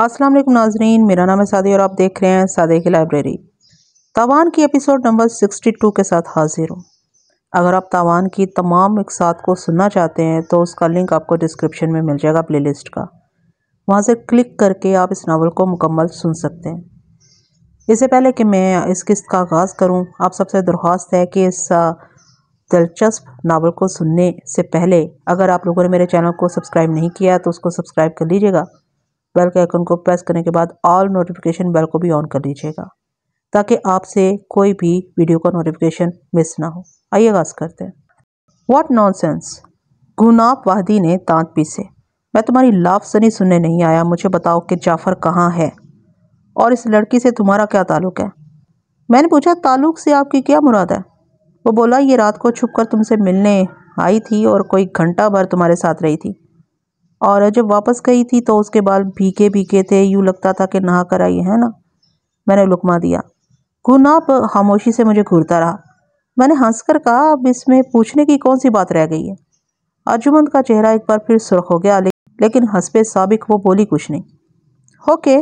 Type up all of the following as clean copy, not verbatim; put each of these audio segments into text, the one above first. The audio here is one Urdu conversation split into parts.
अस्सलाम वालेकुम नाजरीन, मेरा नाम है सादिया और आप देख रहे हैं सादिया की लाइब्रेरी। तवान की एपिसोड नंबर 62 के साथ हाजिर हूँ। अगर आप तवान की तमाम इकसात को सुनना चाहते हैं तो उसका लिंक आपको डिस्क्रिप्शन में मिल जाएगा प्लेलिस्ट का। वहाँ से क्लिक करके आप इस नावल को मुकम्मल सुन सकते हैं। इससे पहले कि मैं इस किस्त का आगाज़ करूँ, आप सबसे दरख्वास्त है कि इस दिलचस्प नावल को सुनने से पहले अगर आप लोगों ने मेरे चैनल को सब्सक्राइब नहीं किया तो उसको सब्सक्राइब कर लीजिएगा। बेल के आइकन को प्रेस करने के बाद ऑल नोटिफिकेशन बेल को भी ऑन कर लीजिएगा ताकि आपसे कोई भी वीडियो का नोटिफिकेशन मिस ना हो। आइए आगाज़ करते हैं। व्हाट नॉनसेंस, गुनाब वाहदी ने दांत पीसे। मैं तुम्हारी लाफजनी सुनने नहीं आया। मुझे बताओ कि जाफ़र कहाँ है और इस लड़की से तुम्हारा क्या ताल्लुक़ है। मैंने पूछा, ताल्लुक़ से आपकी क्या मुराद है? वो बोला, ये रात को छुप कर तुमसे मिलने आई थी और कोई घंटा भर तुम्हारे साथ रही थी और जब वापस गई थी तो उसके बाल भीगे भीगे थे, यूँ लगता था कि नहा कर आई है ना। मैंने लुकमा दिया। गुनाब खामोशी से मुझे घूरता रहा। मैंने हंसकर कहा, अब इसमें पूछने की कौन सी बात रह गई है। अर्जुमंद का चेहरा एक बार फिर सुर्ख हो गया, लेकिन हस्बे साबिक वो बोली कुछ नहीं। ओके,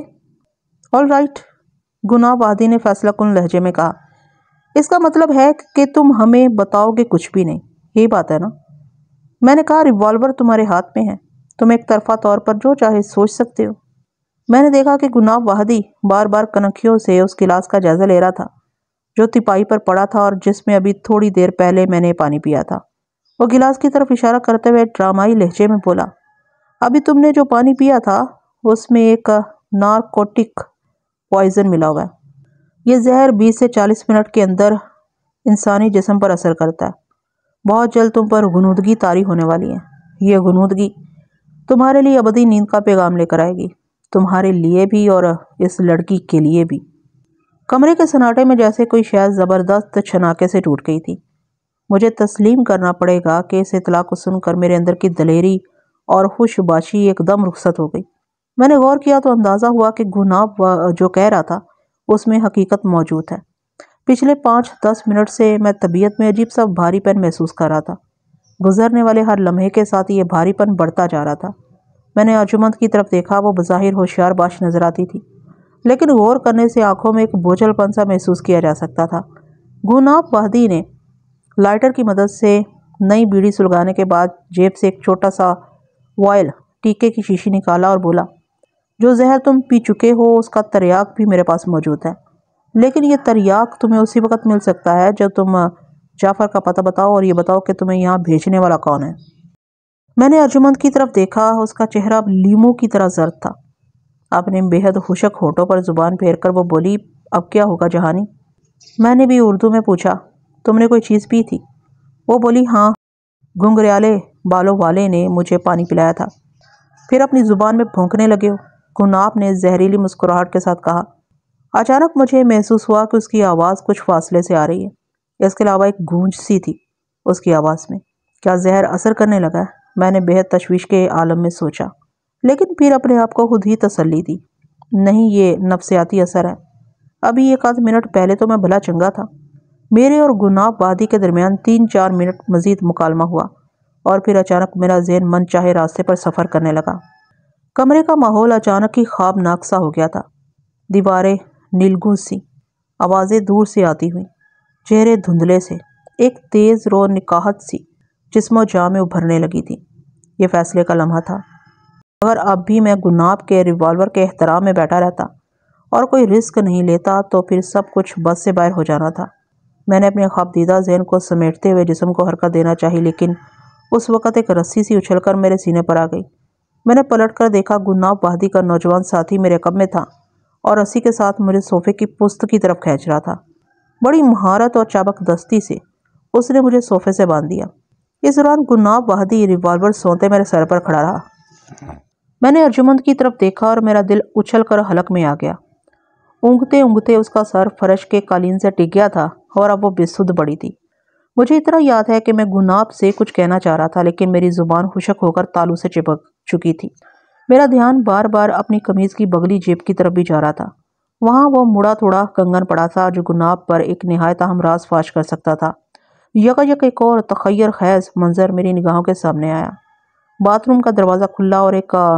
ऑल राइट, गुनाब वादी ने फैसलाकुन लहजे में कहा। इसका मतलब है कि तुम हमें बताओगे कुछ भी नहीं, यही बात है ना। मैंने कहा, रिवॉल्वर तुम्हारे हाथ में है, तुम एक तरफा तौर पर जो चाहे सोच सकते हो। मैंने देखा कि गुनाब वाहदी बार बार कनखियों से उस गिलास का जायजा ले रहा था जो तिपाही पर पड़ा था और जिसमें अभी थोड़ी देर पहले मैंने पानी पिया था। वो गिलास की तरफ इशारा करते हुए ड्रामाई लहजे में बोला, अभी तुमने जो पानी पिया था उसमें एक नारकोटिक पॉइजन मिला हुआ है। ये जहर 20 से 40 मिनट के अंदर इंसानी जिस्म पर असर करता है। बहुत जल्द तुम पर गुनूदगी तारी होने वाली है। ये गुनूदगी तुम्हारे लिए अबदी नींद का पैगाम लेकर आएगी, तुम्हारे लिए भी और इस लड़की के लिए भी। कमरे के सन्नाटे में जैसे कोई शायद ज़बरदस्त छनाके से टूट गई थी। मुझे तस्लीम करना पड़ेगा कि इस इतला को सुनकर मेरे अंदर की दलेरी और खुशबाशी एकदम रुखसत हो गई। मैंने गौर किया तो अंदाज़ा हुआ कि गुनाब जो कह रहा था उसमें हकीकत मौजूद है। पिछले 5-10 मिनट से मैं तबीयत में अजीब सा भारीपन महसूस कर रहा था। गुजरने वाले हर लम्हे के साथ ये भारीपन बढ़ता जा रहा था। मैंने अर्जुमंद की तरफ देखा। वो बज़ाहिर होशियार बाश नजर आती थी, लेकिन गौर करने से आंखों में एक बोझलपन सा महसूस किया जा सकता था। गुनाब वाहदी ने लाइटर की मदद से नई बीड़ी सुलगाने के बाद जेब से एक छोटा सा वॉयल टीके की शीशी निकाला और बोला, जो जहर तुम पी चुके हो उसका तरियाक भी मेरे पास मौजूद है, लेकिन ये तरियाक तुम्हें उसी वक्त मिल सकता है जब तुम जाफ़र का पता बताओ और ये बताओ कि तुम्हें यहाँ भेजने वाला कौन है। मैंने अर्जुमंद की तरफ देखा। उसका चेहरा अब लीमू की तरह जर्द था। अपने बेहद खुशक होठों पर जुबान फेरकर वो बोली, अब क्या होगा जहानी? मैंने भी उर्दू में पूछा, तुमने कोई चीज़ पी थी? वो बोली, हाँ, घुंघराले बालों वाले ने मुझे पानी पिलाया था। फिर अपनी ज़ुबान में भौंकने लगे हो, गुनाब ने जहरीली मुस्कुराहट के साथ कहा। अचानक मुझे महसूस हुआ कि उसकी आवाज़ कुछ फासले से आ रही है। इसके अलावा एक गूंज सी थी उसकी आवाज़ में। क्या जहर असर करने लगा है? मैंने बेहद तशवीश के आलम में सोचा, लेकिन फिर अपने आप को खुद ही तसल्ली दी, नहीं, ये नफ्सियाती असर है। अभी 1 आध मिनट पहले तो मैं भला चंगा था। मेरे और गुनाब वादी के दरमियान 3-4 मिनट मजीद मुकालमा हुआ और फिर अचानक मेरा ज़हन मन चाहे रास्ते पर सफ़र करने लगा। कमरे का माहौल अचानक ही ख्वाबनाक सा हो गया था। दीवारें नीलगू सी, आवाज़ें दूर से आती हुई, चेहरे धुंधले से, एक तेज़ रो निकाहत सी जिस्मो जाँ में उभरने लगी थी। ये फैसले का लम्हा था। अगर अब भी मैं गुनाब के रिवॉल्वर के एहतराम में बैठा रहता और कोई रिस्क नहीं लेता तो फिर सब कुछ बस से बाहर हो जाना था। मैंने अपने ख्वाबदीदा ज़हन को समेटते हुए जिस्म को हरकत देना चाहिए, लेकिन उस वक़्त एक रस्सी सी उछलकर मेरे सीने पर आ गई। मैंने पलट कर देखा, गुनाब वाहदी का नौजवान साथी मेरे कब में था और रस्सी के साथ मुझे सोफे की पुस्त की तरफ खींच रहा था। बड़ी महारत और चाबकदस्ती से उसने मुझे सोफे से बांध दिया। इस दौरान गुनाब वाहदी रिवॉल्वर सोते मेरे सर पर खड़ा रहा। मैंने अर्जुमंद की तरफ देखा और मेरा दिल उछल कर हलक में आ गया। ऊँघते ऊँघते उसका सर फर्श के कालीन से टिक गया था और अब वो बेसुध पड़ी थी। मुझे इतना याद है कि मैं गुनाब से कुछ कहना चाह रहा था, लेकिन मेरी ज़ुबान खुशक होकर तालू से चिपक चुकी थी। मेरा ध्यान बार बार अपनी कमीज़ की बगली जेब की तरफ भी जा रहा था। वहाँ वो मुड़ा थोड़ा कंगन पड़ा था जो गुनाब पर एक निहायत हमराज फाश कर सकता था। यकयक एक और तखय्यर खैज मंजर मेरी निगाहों के सामने आया। बाथरूम का दरवाज़ा खुला और एक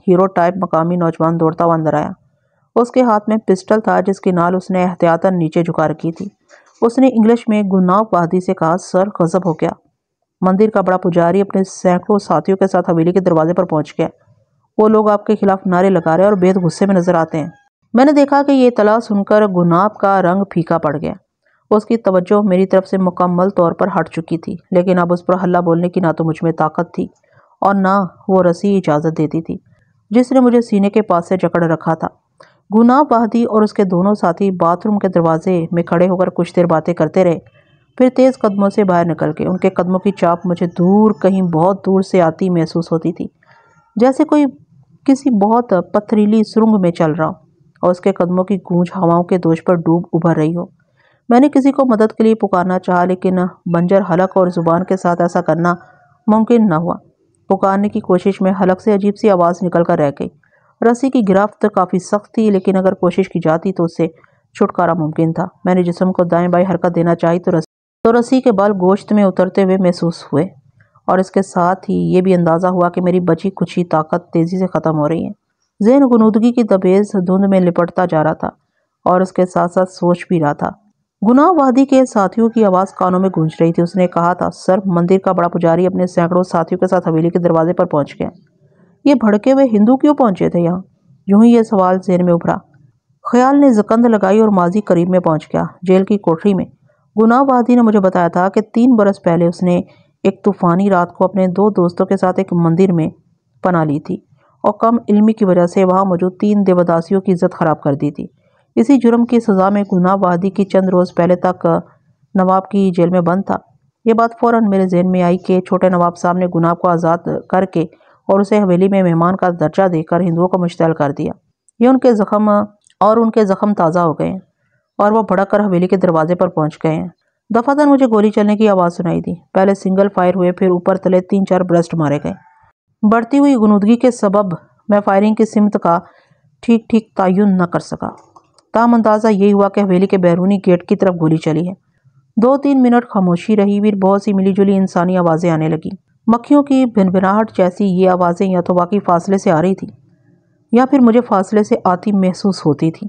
ہیرو ٹائپ مقامی نوجوان دوڑتا ہوا اندر آیا۔ اس کے ہاتھ میں پسٹل تھا جس کی نال اس نے احتیاطاً نیچے جھکا رکھی تھی۔ اس نے انگلش میں گناہ بہادی سے کہا، سر غضب ہو گیا۔ مندر کا بڑا پجاری اپنے سینکڑوں ساتھیوں کے ساتھ حویلی کے دروازے پر پہنچ گیا۔ وہ لوگ آپ کے خلاف نعرے لگا رہے اور بے حد غصے میں نظر آتے ہیں۔ میں نے دیکھا کہ یہ اطلاع سن کر گناب کا رنگ پھیکا پڑ گیا۔ اس کی توجہ میری طرف سے مکمل طور پر ہٹ چکی تھی، لیکن اب اس پر ہلہ بولنے کی نہ تو مجھ میں طاقت تھی اور نہ وہ رسی اجازت دیتی تھی جس نے مجھے سینے کے پاس سے جکڑ رکھا تھا۔ گناب بہادی اور اس کے دونوں ساتھی باتھ روم کے دروازے میں کھڑے ہو کر کچھ دیر باتیں کرتے رہے، پھر تیز قدموں سے باہر نکل کے ان کے قدموں کی چاپ مجھے دور، کہیں بہت دور سے آتی محسوس ہوتی تھی، جیسے کوئی کسی بہت پتھریلی سرنگ میں چل رہا ہو اور اس کے قدموں کی گونج ہواؤں کے دوش پر ڈوب ابھر رہی ہو۔ میں نے کسی کو مدد کے لیے پکارنا چاہا، لیکن بنجر حلق اور زبان کے ساتھ ایسا کرنا ممکن نہ ہوا۔ پکارنے کی کوشش میں حلق سے عجیب سی آواز نکل کر رہ گئی۔ رسی کی گرفت کافی سخت تھی، لیکن اگر کوشش کی جاتی تو اس سے چھٹکارا ممکن تھا۔ میں نے جسم کو دائیں بائیں حرکت دینا چاہی تو رسی کے بال گوشت میں اترتے ہوئے محسوس ہوئے، اور اس کے ساتھ ہی یہ بھی اندازہ ہوا کہ میری بچی کچھی طاقت تیزی سے ختم ہو رہی ہے۔ ذہن غنودگی کی دبیز دھند میں لپٹتا جا رہا تھا اور اس کے ساتھ ساتھ سوچ بھی رہا تھا۔ گناہ وادی کے ساتھیوں کی آواز کانوں میں گونج رہی تھی۔ اس نے کہا تھا، سر مندر کا بڑا پجاری اپنے سینکڑوں ساتھیوں کے ساتھ حویلی کے دروازے پر پہنچ گیا۔ یہ بھڑکے ہوئے ہندو کیوں پہنچے تھے یہاں؟ یوں ہی یہ سوال ذہن میں ابھرا۔ خیال نے زکند لگائی اور ماضی قریب میں پہنچ گیا۔ جیل کی کوٹری میں گناہ وادی نے مجھے بتایا تھا کہ 3 برس پہلے اس نے ایک طوفانی رات کو اپنے 2 دوستوں کے ساتھ ایک مندر میں پناہ لی تھی اور کم علمی کی وجہ سے وہاں موجود 3 دیوداسیوں کی عزت خراب کر دی تھی۔ اسی جرم کی سزا میں گناہ وادی کی چند روز پہلے تک نواب کی جیل میں بند تھا۔ یہ بات فوراً میرے ذہن میں آئی کہ چھوٹے نواب صاحب نے گناہ کو آزاد کر کے اور اسے حویلی میں مہمان کا درجہ دے کر ہندوؤں کو مشتعل کر دیا۔ یہ ان کے زخم تازہ ہو گئے ہیں اور وہ بھڑک کر حویلی کے دروازے پر پہنچ گئے ہیں۔ دفعتاً مجھے گولی چلنے کی آواز سنائی دی۔ پہلے سنگل فائر ہوئے، پھر اوپر تلے 3-4 برسٹ مارے گئے۔ بڑھتی ہوئی غنودگی کے سبب میں فائرنگ کی سمت کا ٹھیک تعین نہ کر سکا، تاہم اندازہ یہی ہوا کہ حویلی کے بیرونی گیٹ کی طرف گولی چلی ہے۔ 2-3 منٹ خاموشی رہی، پھر بہت سی ملی جلی انسانی آوازیں آنے لگیں۔ مکھیوں کی بھنبھناہٹ جیسی یہ آوازیں یا تو واقعی فاصلے سے آ رہی تھیں یا پھر مجھے فاصلے سے آتی محسوس ہوتی تھیں۔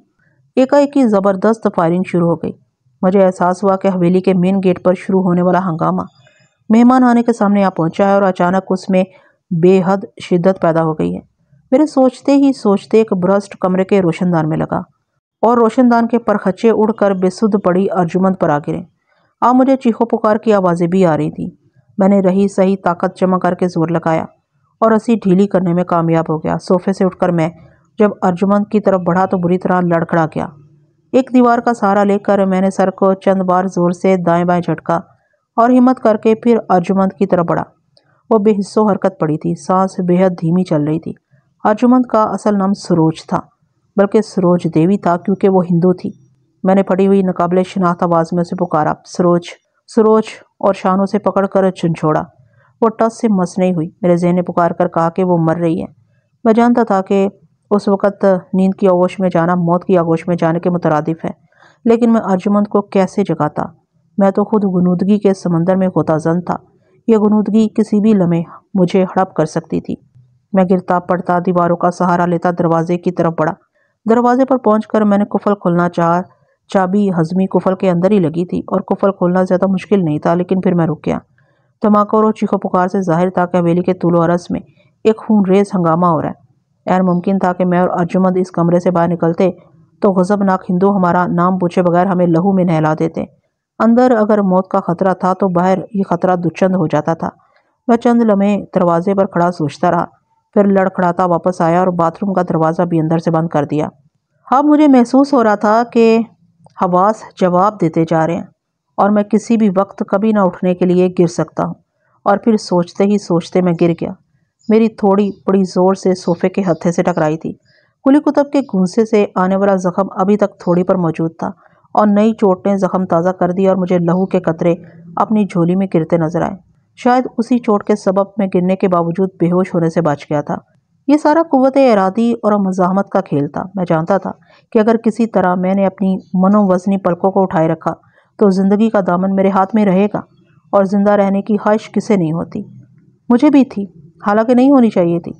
ایک زبردست فائرنگ شروع ہو گئی۔ مجھے احساس ہوا کہ حویلی کے مین گیٹ پر شروع ہونے والا ہنگامہ مہمان آنے کے سامنے آ پہنچا ہے اور اچانک اس میں بے حد شدت پیدا ہو گئی ہے۔ میرے سوچتے ہی سوچتے ایک برسٹ کمرے کے روشن دان میں لگا اور روشن دان کے پرخچے اڑ کر بے سدھ پڑی ارجمند پر آ گرے۔ اب مجھے چیخو پکار کی آوازیں بھی آ رہی تھیں۔ میں نے رہی صحیح طاقت جمع کر کے زور لگایا اور رسی ڈھیلی کرنے میں کامیاب ہو گیا۔ صوفے سے اٹھ کر میں جب ارجمند کی طرف بڑھا تو بری طرح لڑکھڑا گیا۔ ایک دیوار کا سہارا لے کر میں نے سر کو چند بار زور سے دائیں بائیں جھٹکا اور ہمت کر کے پھر ارجمند کی طرف بڑھا۔ وہ بے حس و حرکت پڑی تھی، سانس بے حد دھیمی چل رہی تھی۔ ارجمند کا اصل نام سروج تھا، بلکہ سروج دیوی تھا کیونکہ وہ ہندو تھی۔ میں نے پھٹی ہوئی ناقابل شناخت آواز میں اسے پکارا، سروج سروج، اور شانوں سے پکڑ کر جھنجھوڑا۔ وہ ٹس سے مس نہیں ہوئی۔ میرے ذہن نے پکار کر کہا کہ وہ مر رہی ہے۔ میں جانتا تھا کہ اس وقت نیند کی آغوش میں جانا موت کی آغوش میں جانے کے مترادف ہے، لیکن میں ارجمند کو کیسے جگاتا؟ میں تو خود غنودگی کے سمندر میں غوطہ زن تھا۔ یہ غنودگی کسی بھی لمحے مجھے ہڑپ کر سکتی تھی۔ میں گرتا پڑتا دیواروں کا سہارا لیتا دروازے کی طرف بڑھا۔ دروازے پر پہنچ کر میں نے قفل کھولنا چاہا۔ چابی ہضمی قفل کے اندر ہی لگی تھی اور قفل کھولنا زیادہ مشکل نہیں تھا، لیکن پھر میں رک گیا۔ دھماکوں اور چیخو پکار سے ظاہر تھا کہ حویلی کے طول و عرض میں ایک خون ریز ہنگامہ ہو رہا ہے۔ عین ممکن تھا کہ میں اور ارجمند اس کمرے سے باہر نکلتے تو غضبناک ہندو ہمارا نام پوچھے بغیر ہمیں لہو میں نہلا دیتے۔ اندر اگر موت کا خطرہ تھا تو باہر یہ خطرہ دچند ہو جاتا تھا۔ میں چند لمحے دروازے پر کھڑا سوچتا رہا، پھر لڑکھڑاتا واپس آیا اور باتھ روم کا دروازہ بھی اندر سے بند کر دیا۔ اب مجھے محسوس ہو رہا تھا کہ حواس جواب دیتے جا رہے ہیں اور میں کسی بھی وقت کبھی نہ اٹھنے کے لیے گر سکتا ہوں، اور پھر سوچتے ہی سوچتے میں گر گیا۔ میری تھوڑی بڑی زور سے صوفے کے ہتھے سے ٹکرائی تھی۔ کلی کتب کے گھونسے سے آنے والا زخم ابھی تک تھوڑی پر موجود تھا اور نئی چوٹ نے زخم تازہ کر دیا اور مجھے لہو کے قطرے اپنی جھولی میں گرتے نظر آئے۔ شاید اسی چوٹ کے سبب میں گرنے کے باوجود بے ہوش ہونے سے بچ گیا تھا۔ یہ سارا قوت ارادی اور مزاحمت کا کھیل تھا۔ میں جانتا تھا کہ اگر کسی طرح میں نے اپنی منو وزنی پلکوں کو اٹھائے رکھا تو زندگی کا دامن میرے ہاتھ میں رہے گا، اور زندہ رہنے کی خواہش کسے نہیں ہوتی؟ مجھے بھی تھی، حالانکہ نہیں ہونی چاہیے تھی۔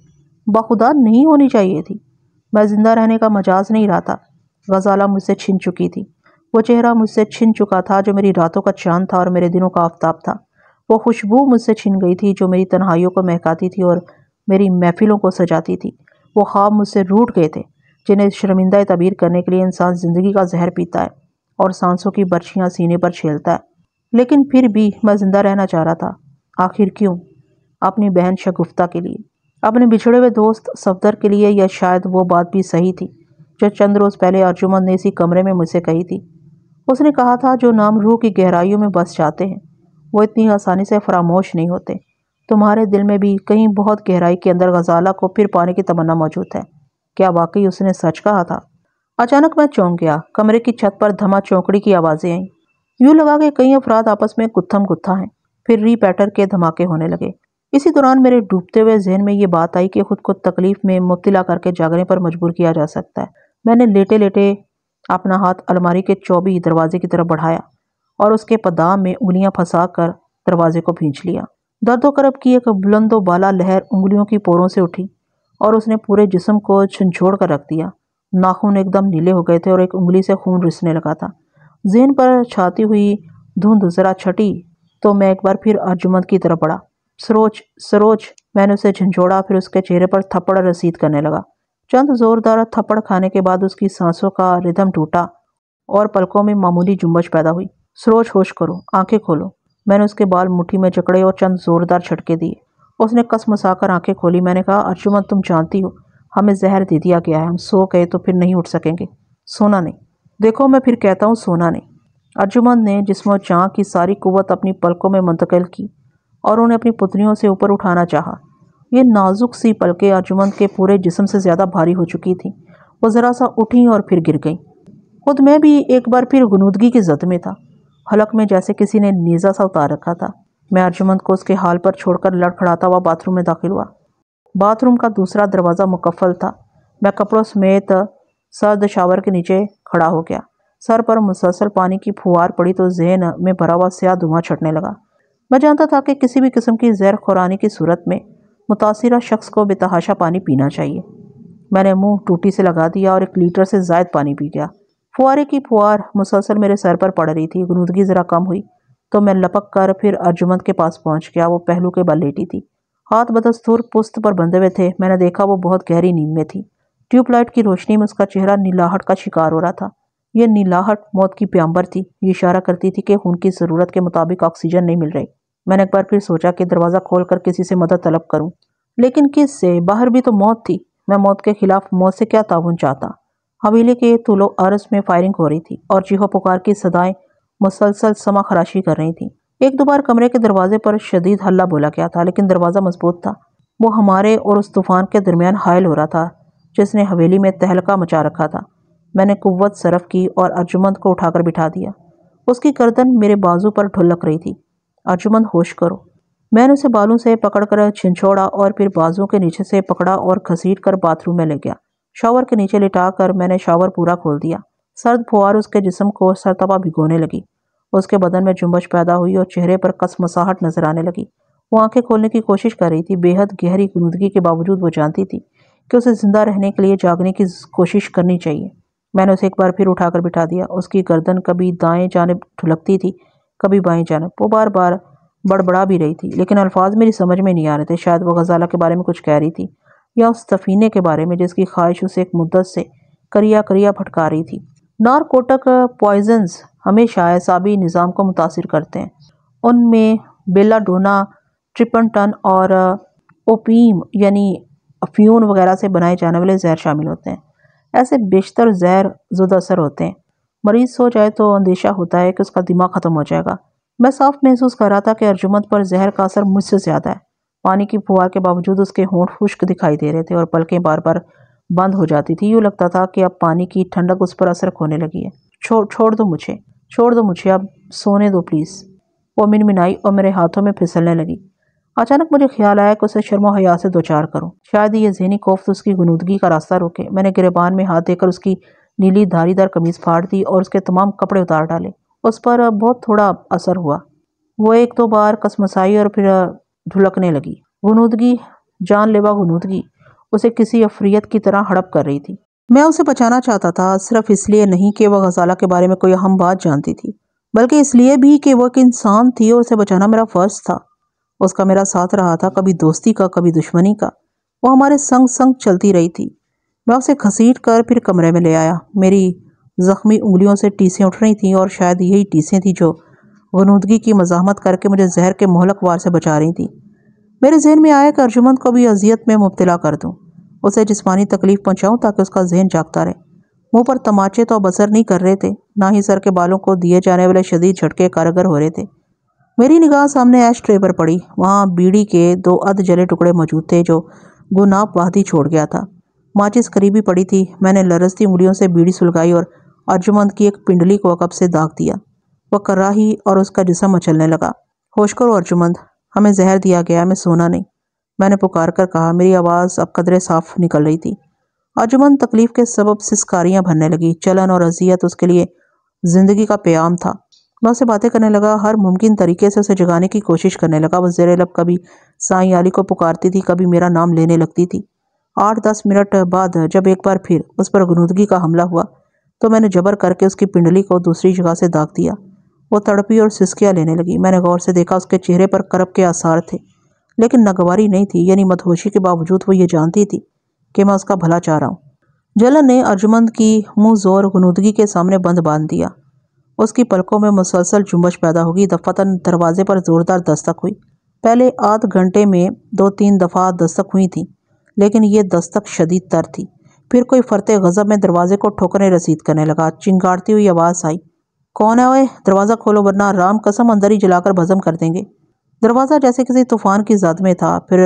بخدا نہیں ہونی چاہیے تھی۔ میں زندہ رہنے کا مجاز نہیں رہا تھا۔ غزالہ مجھ سے چھن چکی تھی۔ وہ چہرہ مجھ سے چھن چکا تھا جو میری راتوں کا چاند تھا اور میرے دنوں کا آفتاب تھا۔ وہ خوشبو مجھ سے چھن گئی تھی جو میری تنہائیوں کو مہکاتی تھی اور میری محفلوں کو سجاتی تھی۔ وہ خواب مجھ سے روٹ گئے تھے جنہیں شرمندہ تعبیر کرنے کے لیے انسان زندگی کا زہر پیتا ہے اور سانسوں کی برچھیاں سینے پر چھیلتا ہے۔ لیکن پھر بھی میں زندہ رہنا چاہ رہا تھا۔ آخر کیوں؟ اپنی بہن شگفتہ کے لیے، اپنے بچھڑے ہوئے دوست صفدر کے لیے، یا شاید وہ بات بھی صحیح تھی جو چند روز پہلے ارجمند نے اسی کمرے میں مجھ سے کہی تھی۔ اس نے کہا تھا جو نام روح کی گہرائیوں میں بس جاتے ہیں وہ اتنی آسانی سے فراموش نہیں ہوتے۔ تمہارے دل میں بھی کہیں بہت گہرائی کے اندر غزالہ کو پھر پانے کی تمنا موجود ہے۔ کیا واقعی اس نے سچ کہا تھا؟ اچانک میں چونک گیا۔ کمرے کی چھت پر دھما چونکڑی کی آوازیں آئیں۔ یوں لگا کہ کئی افراد آپس میں گتھم گتھا ہیں۔ پھر ری پیٹر کے دھماکے ہونے لگے۔ اسی دوران میرے ڈوبتے ہوئے ذہن میں یہ بات آئی کہ خود کو تکلیف میں مبتلا کر کے جاگنے پر مجبور کیا جا سکتا ہے۔ میں نے لیٹے لیٹے اپنا ہاتھ الماری کے چوبی دروازے کی طرف بڑھایا اور اس کے پدام میں انگلیاں پھنسا کر دروازے کو بھینچ لیا۔ درد و کرب کی ایک بلند و بالا لہر انگلیوں کی پوروں سے اٹھی اور اس نے پورے جسم کو جھنجھوڑ کر رکھ دیا۔ ناخن ایک دم نیلے ہو گئے تھے اور ایک انگلی سے خون رسنے لگا تھا۔ ذہن پر چھاتی ہوئی دھند ذرا چھٹی تو میں ایک بار پھر ارجمند کی طرف بڑھا۔ سروج سروج، میں نے اسے جھنجھوڑا، پھر اس کے چہرے پر تھپڑ رسید کرنے لگا۔ چند زوردار تھپڑ کھانے کے بعد اس کی سانسوں کا ردھم ٹوٹا اور پلکوں میں معمولی جنبش پیدا ہوئی۔ سروج، ہوش کرو، آنکھیں کھولو۔ میں نے اس کے بال مٹھی میں جکڑے اور چند زوردار جھٹکے دیے۔ اس نے کس مسا کر آنکھیں کھولی۔ میں نے کہا، ارجمند تم جانتی ہو ہمیں زہر دے دیا گیا ہے، ہم سو گئے تو پھر نہیں اٹھ سکیں گے۔ سونا نہیں، دیکھو میں پھر کہتا ہوں، سونا نہیں۔ ارجمند نے جسم و جاں کی ساری قوت اپنی پلکوں میں منتقل کی اور انہیں اپنی پتلیوں سے اوپر اٹھانا چاہا۔ یہ نازک سی پلکیں ارجمند کے پورے جسم سے زیادہ بھاری ہو چکی تھیں۔ وہ ذرا سا اٹھیں اور پھر گر گئیں۔ خود میں بھی ایک بار پھر غنودگی کی زد میں تھا۔ حلق میں جیسے کسی نے نیزہ سا اتار رکھا تھا۔ میں ارجمند کو اس کے حال پر چھوڑ کر لڑکھڑاتا ہوا باتھ روم میں داخل ہوا۔ باتھ روم کا دوسرا دروازہ مقفل تھا۔ میں کپڑوں سمیت سرد شاور کے نیچے کھڑا ہو گیا۔ سر پر مسلسل پانی کی پھوار پڑی تو ذہن میں بھرا ہوا سیاہ دھواں چھٹنے لگا۔ میں جانتا تھا کہ کسی بھی قسم کی زہر خورانی کی صورت میں متاثرہ شخص کو بے تحاشا پانی پینا چاہیے۔ میں نے منہ ٹوٹی سے لگا دیا اور 1 لیٹر سے زائد پانی پی گیا۔ فوارے کی پھوار مسلسل میرے سر پر پڑ رہی تھی۔ غنودگی ذرا کم ہوئی تو میں لپک کر پھر ارجمند کے پاس پہنچ گیا۔ وہ پہلو کے بل لیٹی تھی، ہاتھ بدستور پست پر بندھے ہوئے تھے۔ میں نے دیکھا وہ بہت گہری نیند میں تھی۔ ٹیوب لائٹ کی روشنی میں اس کا چہرہ نیلاہٹ کا شکار ہو رہا تھا۔ یہ نیلاہٹ موت کی پیامبر تھی۔ یہ اشارہ کرتی تھی کہ خون کی ضرورت کے مطابق آکسیجن نہیں مل رہی۔ میں نے ایک بار پھر سوچا کہ دروازہ کھول کر کسی سے مدد طلب کروں، لیکن کس سے؟ باہر بھی تو موت تھی۔ میں موت کے خلاف موت سے کیا تعاون چاہتا؟ حویلے کے طول و عرض میں فائرنگ ہو رہی تھی اور چیخ و پکار کی صدائیں مسلسل سما خراشی کر رہی تھیں۔ 1-2 بار کمرے کے دروازے پر شدید ہلہ بولا گیا تھا، لیکن دروازہ مضبوط تھا۔ وہ ہمارے اور اس طوفان کے درمیان حائل ہو رہا تھا جس نے حویلی میں تہلکہ مچا رکھا تھا۔ میں نے قوت صرف کی اور ارجمند کو اٹھا کر بٹھا دیا۔ اس کی گردن میرے بازو پر ڈھلک رہی تھی۔ ارجمند، ہوش کرو۔ میں نے اسے بالوں سے پکڑ کر چھنچھوڑا اور پھر بازو کے نیچے سے پکڑا اور گھسیٹ کر باتھ روم میں لے گیا۔ شاور کے نیچے لٹا کر میں نے شاور پورا کھول دیا۔ سرد پھوار اس کے جسم کو سرتپا بھگونے لگی۔ اس کے بدن میں جنبش پیدا ہوئی اور چہرے پر کسمساہٹ نظر آنے لگی۔ وہ آنکھیں کھولنے کی کوشش کر رہی تھی۔ بے حد گہری غنودگی کے باوجود وہ جانتی تھی کہ اسے زندہ رہنے کے لیے جاگنے کی کوشش کرنی چاہیے۔ میں نے اسے ایک بار پھر اٹھا کر بٹھا دیا۔ اس کی گردن کبھی دائیں جانب ڈھلکتی تھی، کبھی بائیں جانب۔ وہ بار بار بڑبڑا بھی رہی تھی، لیکن الفاظ میری سمجھ میں نہیں آ رہے تھے۔ شاید وہ غزالہ کے بارے میں کچھ کہہ رہی تھی یا اس سفینے کے بارے میں جس کی خواہش اسے ایک مدت سے کریا کریا بھٹکا رہی تھی۔ نارکوٹک پوائزنز ہمیشہ اعصابی نظام کو متاثر کرتے ہیں۔ ان میں بیلا ڈونا، ٹرپنٹن اور اوپیم یعنی افیون وغیرہ سے بنائے جانے والے زہر شامل ہوتے ہیں۔ ایسے بیشتر زہر زود اثر ہوتے ہیں۔ مریض سو جائے تو اندیشہ ہوتا ہے کہ اس کا دماغ ختم ہو جائے گا۔ میں صاف محسوس کر رہا تھا کہ ارجمند پر زہر کا اثر مجھ سے زیادہ ہے۔ پانی کی پھوار کے باوجود اس کے ہونٹ خشک دکھائی دے رہے تھے اور پلکیں بار بار بند ہو جاتی تھی۔ یوں لگتا تھا کہ اب پانی کی ٹھنڈک اس پر اثر کھونے لگی ہے۔ چھوڑ دو مجھے، اب سونے دو پلیز۔ وہ منمنائی اور میرے ہاتھوں میں پھسلنے لگی۔ اچانک مجھے خیال آیا کہ اسے شرم و حیا سے دوچار کروں، شاید یہ ذہنی کوفت اس کی غنودگی کا راستہ روکے۔ میں نے گریبان میں ہاتھ دے کر اس کی نیلی دھاری دار قمیض پھاڑ دی اور اس کے تمام کپڑے اتار ڈالے۔ اس پر بہت تھوڑا اثر ہوا۔ وہ 1-2 بار کسمسائی اور پھر ڈھلکنے لگی۔ غنودگی، جان لیوا غنودگی۔ اسے کسی عفریت کی طرح ہڑپ کر رہی تھی۔ میں اسے بچانا چاہتا تھا، صرف اس لیے نہیں کہ وہ غزالہ کے بارے میں کوئی اہم بات جانتی تھی، بلکہ اس لیے بھی کہ وہ ایک انسان تھی اور اسے بچانا میرا فرض تھا۔ اس کا میرا ساتھ رہا تھا، کبھی دوستی کا کبھی دشمنی کا، وہ ہمارے سنگ سنگ چلتی رہی تھی۔ میں اسے گھسیٹ کر پھر کمرے میں لے آیا۔ میری زخمی انگلیوں سے ٹیسیں اٹھ رہی تھیں اور شاید یہی ٹیسیں تھیں جو غنودگی کی مزاحمت کر کے مجھے زہر کے مہلک وار سے بچا رہی تھیں۔ میرے ذہن میں آیا کہ ارجمند کو بھی اذیت میں مبتلا کر دوں، اسے جسمانی تکلیف پہنچاؤں تاکہ اس کا ذہن جاگتا رہے۔ منہ پر تماچے تو اب اثر نہیں کر رہے تھے، نہ ہی سر کے بالوں کو دیے جانے والے شدید جھٹکے کارگر ہو رہے تھے۔ میری نگاہ سامنے ایش ٹرے پر پڑی۔ وہاں بیڑی کے 2 ادھ جلے ٹکڑے موجود تھے جو گناب وحدی چھوڑ گیا تھا۔ ماچس قریبی پڑی تھی۔ میں نے لرزتی انگلیوں سے بیڑی سلگائی اور ارجمند کی ایک پنڈلی کو عقب سے داغ دیا۔ وہ کراہی اور اس کا جسم مچلنے لگا۔ ہوش کرو ارجمند، ہمیں زہر دیا گیا، ہمیں سونا نہیں، میں نے پکار کر کہا۔ میری آواز اب قدرے صاف نکل رہی تھی۔ ارجمند تکلیف کے سبب سسکاریاں بھرنے لگی۔ جلن اور اذیت اس کے لیے زندگی کا پیام تھا۔ میں اسے باتیں کرنے لگا، ہر ممکن طریقے سے اسے جگانے کی کوشش کرنے لگا۔ وہ زیر لب کبھی سائیں علی کو پکارتی تھی، کبھی میرا نام لینے لگتی تھی۔ 8-10 منٹ بعد جب ایک بار پھر اس پر غنودگی کا حملہ ہوا تو میں نے جبر کر کے اس کی پنڈلی کو دوسری جگہ سے داغ دیا۔ وہ تڑپی اور سسکیاں لینے لگی۔ میں نے غور سے دیکھا، اس کے چہرے پر کرب کے آثار تھے، لیکن ناگواری نہیں تھی، یعنی مدہوشی کے باوجود وہ یہ جانتی تھی کہ میں اس کا بھلا چاہ رہا ہوں۔ جلن نے ارجمند کی منہ زور غنودگی کے سامنے بند باندھ دیا۔ اس کی پلکوں میں مسلسل جنبش پیدا ہوگی۔ دفعتاً دروازے پر زوردار دستک ہوئی۔ پہلے آدھ گھنٹے میں 2-3 دفعہ دستک ہوئی تھی، لیکن یہ دستک شدید تر تھی۔ پھر کوئی فرط غضب میں دروازے کو ٹھوکریں رسید کرنے لگا۔ چنگاڑتی ہوئی آواز آئی، کون ہے اوئے؟ دروازہ کھولو ورنہ رام قسم اندر ہی جلا کر بھسم کر دیں گے۔ دروازہ جیسے کسی طوفان کی زد میں تھا۔ پھر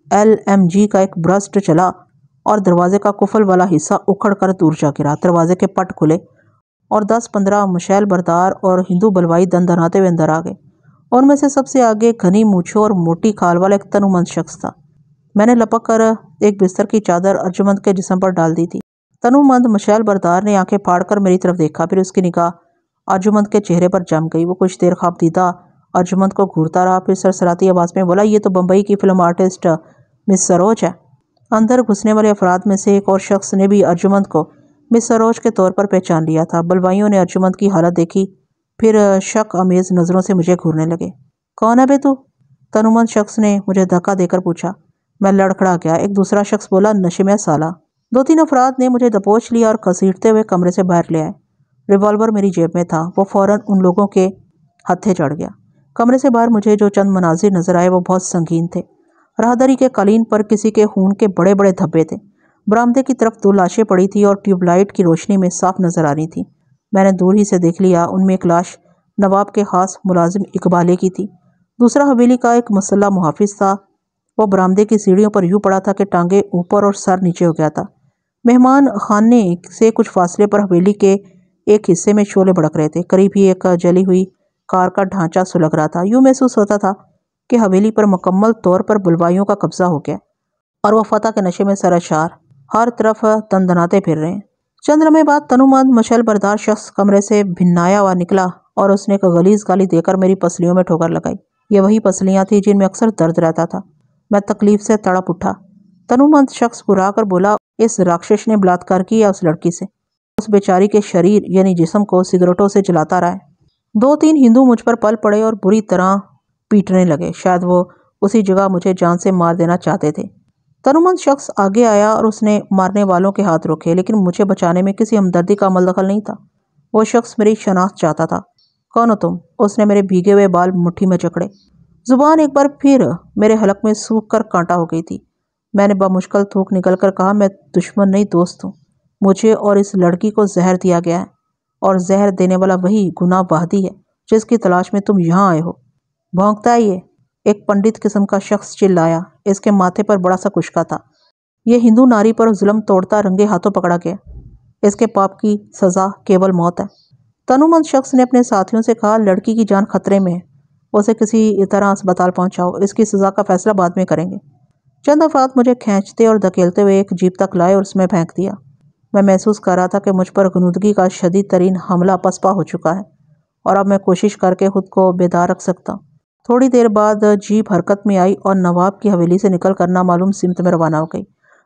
LMG کا ایک برسٹ چلا اور دروازے کا قفل والا حصہ اکھڑ کر دور جا گرا۔ دروازے کے پٹ کھلے اور 10-15 مشعل بردار اور ہندو بلوائی دن دناتے ہوئے اندر آ گئے۔ ان میں سے سب سے آگے گھنی مونچھوں اور موٹی کھال والا ایک تنومند شخص تھا۔ میں نے لپک کر ایک بستر کی چادر ارجمند کے جسم پر ڈال دی تھی۔ تنومند مشعل بردار نے آنکھیں پھاڑ کر میری طرف دیکھا، پھر اس کی نگاہ ارجمند کے چہرے پر جم گئی۔ وہ کچھ دیر خوابدیدہ ارجمند کو گھورتا رہا، پھر سرسراتی آواز میں بولا، یہ تو بمبئی کی فلم آرٹسٹ مس سروج ہے۔ اندر گھسنے والے افراد میں سے ایک اور شخص نے بھی ارجمند کو مس سروج کے طور پر پہچان لیا تھا۔ بلوائیوں نے ارجمند کی حالت دیکھی، پھر شک آمیز نظروں سے مجھے گھورنے لگے۔ کون ہے بے تو؟ تنومند شخص نے مجھے دھکا دے کر پوچھا۔ میں لڑکھڑا گیا۔ ایک دوسرا شخص بولا، نشے میں سالہ۔ 2-3 افراد نے مجھے دبوچ لیا اور گھسیٹتے ہوئے کمرے سے باہر لے آئے۔ ریوالور میری جیب میں تھا۔ وہ فوراً ان لوگوں کے ہتھے چڑھ گیا۔ کمرے سے باہر مجھے جو چند مناظر نظر آئے وہ بہت سنگین تھے۔ راہداری کے قالین پر کسی کے خون کے بڑے بڑے دھبے تھے۔ برآمدے کی طرف 2 لاشیں پڑی تھی اور ٹیوب لائٹ کی روشنی میں صاف نظر آ رہی تھی۔ میں نے دور ہی سے دیکھ لیا، ان میں ایک لاش نواب کے خاص ملازم اقبالے کی تھی۔ دوسرا حویلی کا ایک مسلح محافظ تھا۔ وہ برآمدے کی سیڑھیوں پر یوں پڑا تھا کہ ٹانگیں اوپر اور سر نیچے ہو گیا تھا۔ مہمان خانے سے کچھ فاصلے پر حویلی کے ایک حصے میں شعلے بھڑک رہے تھے۔ قریب ہی ایک جلی ہوئی کار کا ڈھانچہ سلگ رہا تھا۔ یوں محسوس ہوتا تھا کہ حویلی پر مکمل طور پر بلوائیوں کا قبضہ ہو گیا اور وہ فتح کے نشے میں سرشار ہر طرف دندناتے پھر رہے ہیں۔ چند لمحے بعد تنومند مشعل بردار شخص کمرے سے بھنایا ہوا نکلا اور اس نے ایک غلیظ گالی دے کر میری پسلیوں میں ٹھوکر لگائی۔ یہ وہی پسلیاں تھیں جن میں اکثر درد رہتا تھا۔ میں تکلیف سے تڑپ اٹھا۔ تنومند شخص گھرا کر بولا، اس راکشش نے بلاత్کار کیا اس لڑکی سے، اس بیچاری کے شریر یعنی جسم کو سگریٹوں سے جلاتا رہا ہے۔ 2-3 ہندو مجھ پر پل پڑے اور بری طرح پیٹنے لگے۔ شاید وہ اسی جگہ مجھے جان سے مار دینا چاہتے تھے۔ تنومند شخص آگے آیا اور اس نے مارنے والوں کے ہاتھ روکے، لیکن مجھے بچانے میں کسی ہمدردی کا عمل دخل نہیں تھا۔ وہ شخص میری شناخت چاہتا تھا۔ کون ہو تم؟ اس نے میرے بھیگے ہوئے بال مٹھی میں جکڑے۔ زبان ایک بار پھر میرے حلق میں سوکھ کر کانٹا ہو گئی تھی۔ میں نے بمشکل تھوک نکل کر کہا، میں دشمن نہیں دوست ہوں۔ مجھے اور اس لڑکی کو زہر دیا گیا ہے اور زہر دینے والا وہی گناہ وحدی ہے جس کی تلاش میں تم یہاں آئے ہو۔ بھونکتا ہے یہ، ایک پنڈت قسم کا شخص چلایا۔ اس کے ماتھے پر بڑا سا کشکا تھا۔ یہ ہندو ناری پر ظلم توڑتا رنگے ہاتھوں پکڑا گیا۔ اس کے پاپ کی سزا کیول موت ہے۔ تنومند شخص نے اپنے ساتھیوں سے کہا، لڑکی کی جان خطرے میں ہے، اسے کسی طرح اسپتال پہنچاؤ، اس کی سزا کا فیصلہ بعد میں کریں گے۔ چند افراد مجھے کھینچتے اور دھکیلتے ہوئے ایک جیپ تک لائے اور اس میں پھینک دیا۔ میں محسوس کر رہا تھا کہ مجھ پر غنودگی کا شدید ترین حملہ پسپا ہو چکا ہے اور اب میں کوشش کر کے خود کو بیدار رکھ سکتا ہوں۔ تھوڑی دیر بعد جیپ حرکت میں آئی اور نواب کی حویلی سے نکل کر نامعلوم سمت میں روانہ ہو گئی۔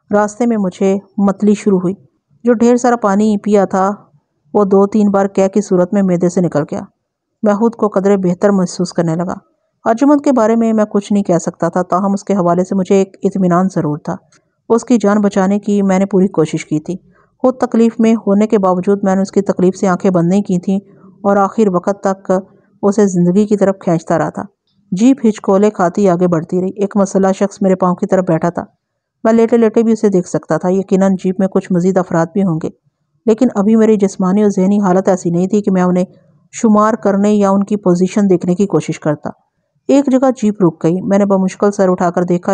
راستے میں مجھے متلی شروع ہوئی۔ جو ڈھیر سارا پانی پیا تھا وہ 2-3 بار قے کی صورت میں معدے سے نکل گیا۔ میں خود کو قدرے بہتر محسوس کرنے لگا۔ ارجمند کے بارے میں کچھ نہیں کہہ سکتا تھا، تاہم اس کے حوالے سے مجھے ایک اطمینان ضرور تھا۔ اس کی جان بچانے کی میں نے پوری کوشش کی تھی۔ خود تکلیف میں ہونے کے باوجود میں نے اس کی تکلیف سے آنکھیں بند نہیں کی تھیں اور آخر وقت تک اسے زندگی کی طرف کھینچتا رہا تھا۔ جیپ ہچکولے کھاتی آگے بڑھتی رہی۔ ایک مسلح شخص میرے پاؤں کی طرف بیٹھا تھا۔ میں لیٹے لیٹے بھی اسے دیکھ سکتا تھا۔ یقیناً جیپ میں کچھ مزید افراد بھی ہوں گے، لیکن ابھی میری جسمانی اور ذہنی حالت ایسی نہیں تھی کہ میں انہیں شمار کرنے یا ان کی پوزیشن دیکھنے کی کوشش کرتا۔ ایک جگہ جیپ رک گئی۔ میں نے بمشکل سر اٹھا کر دیکھا،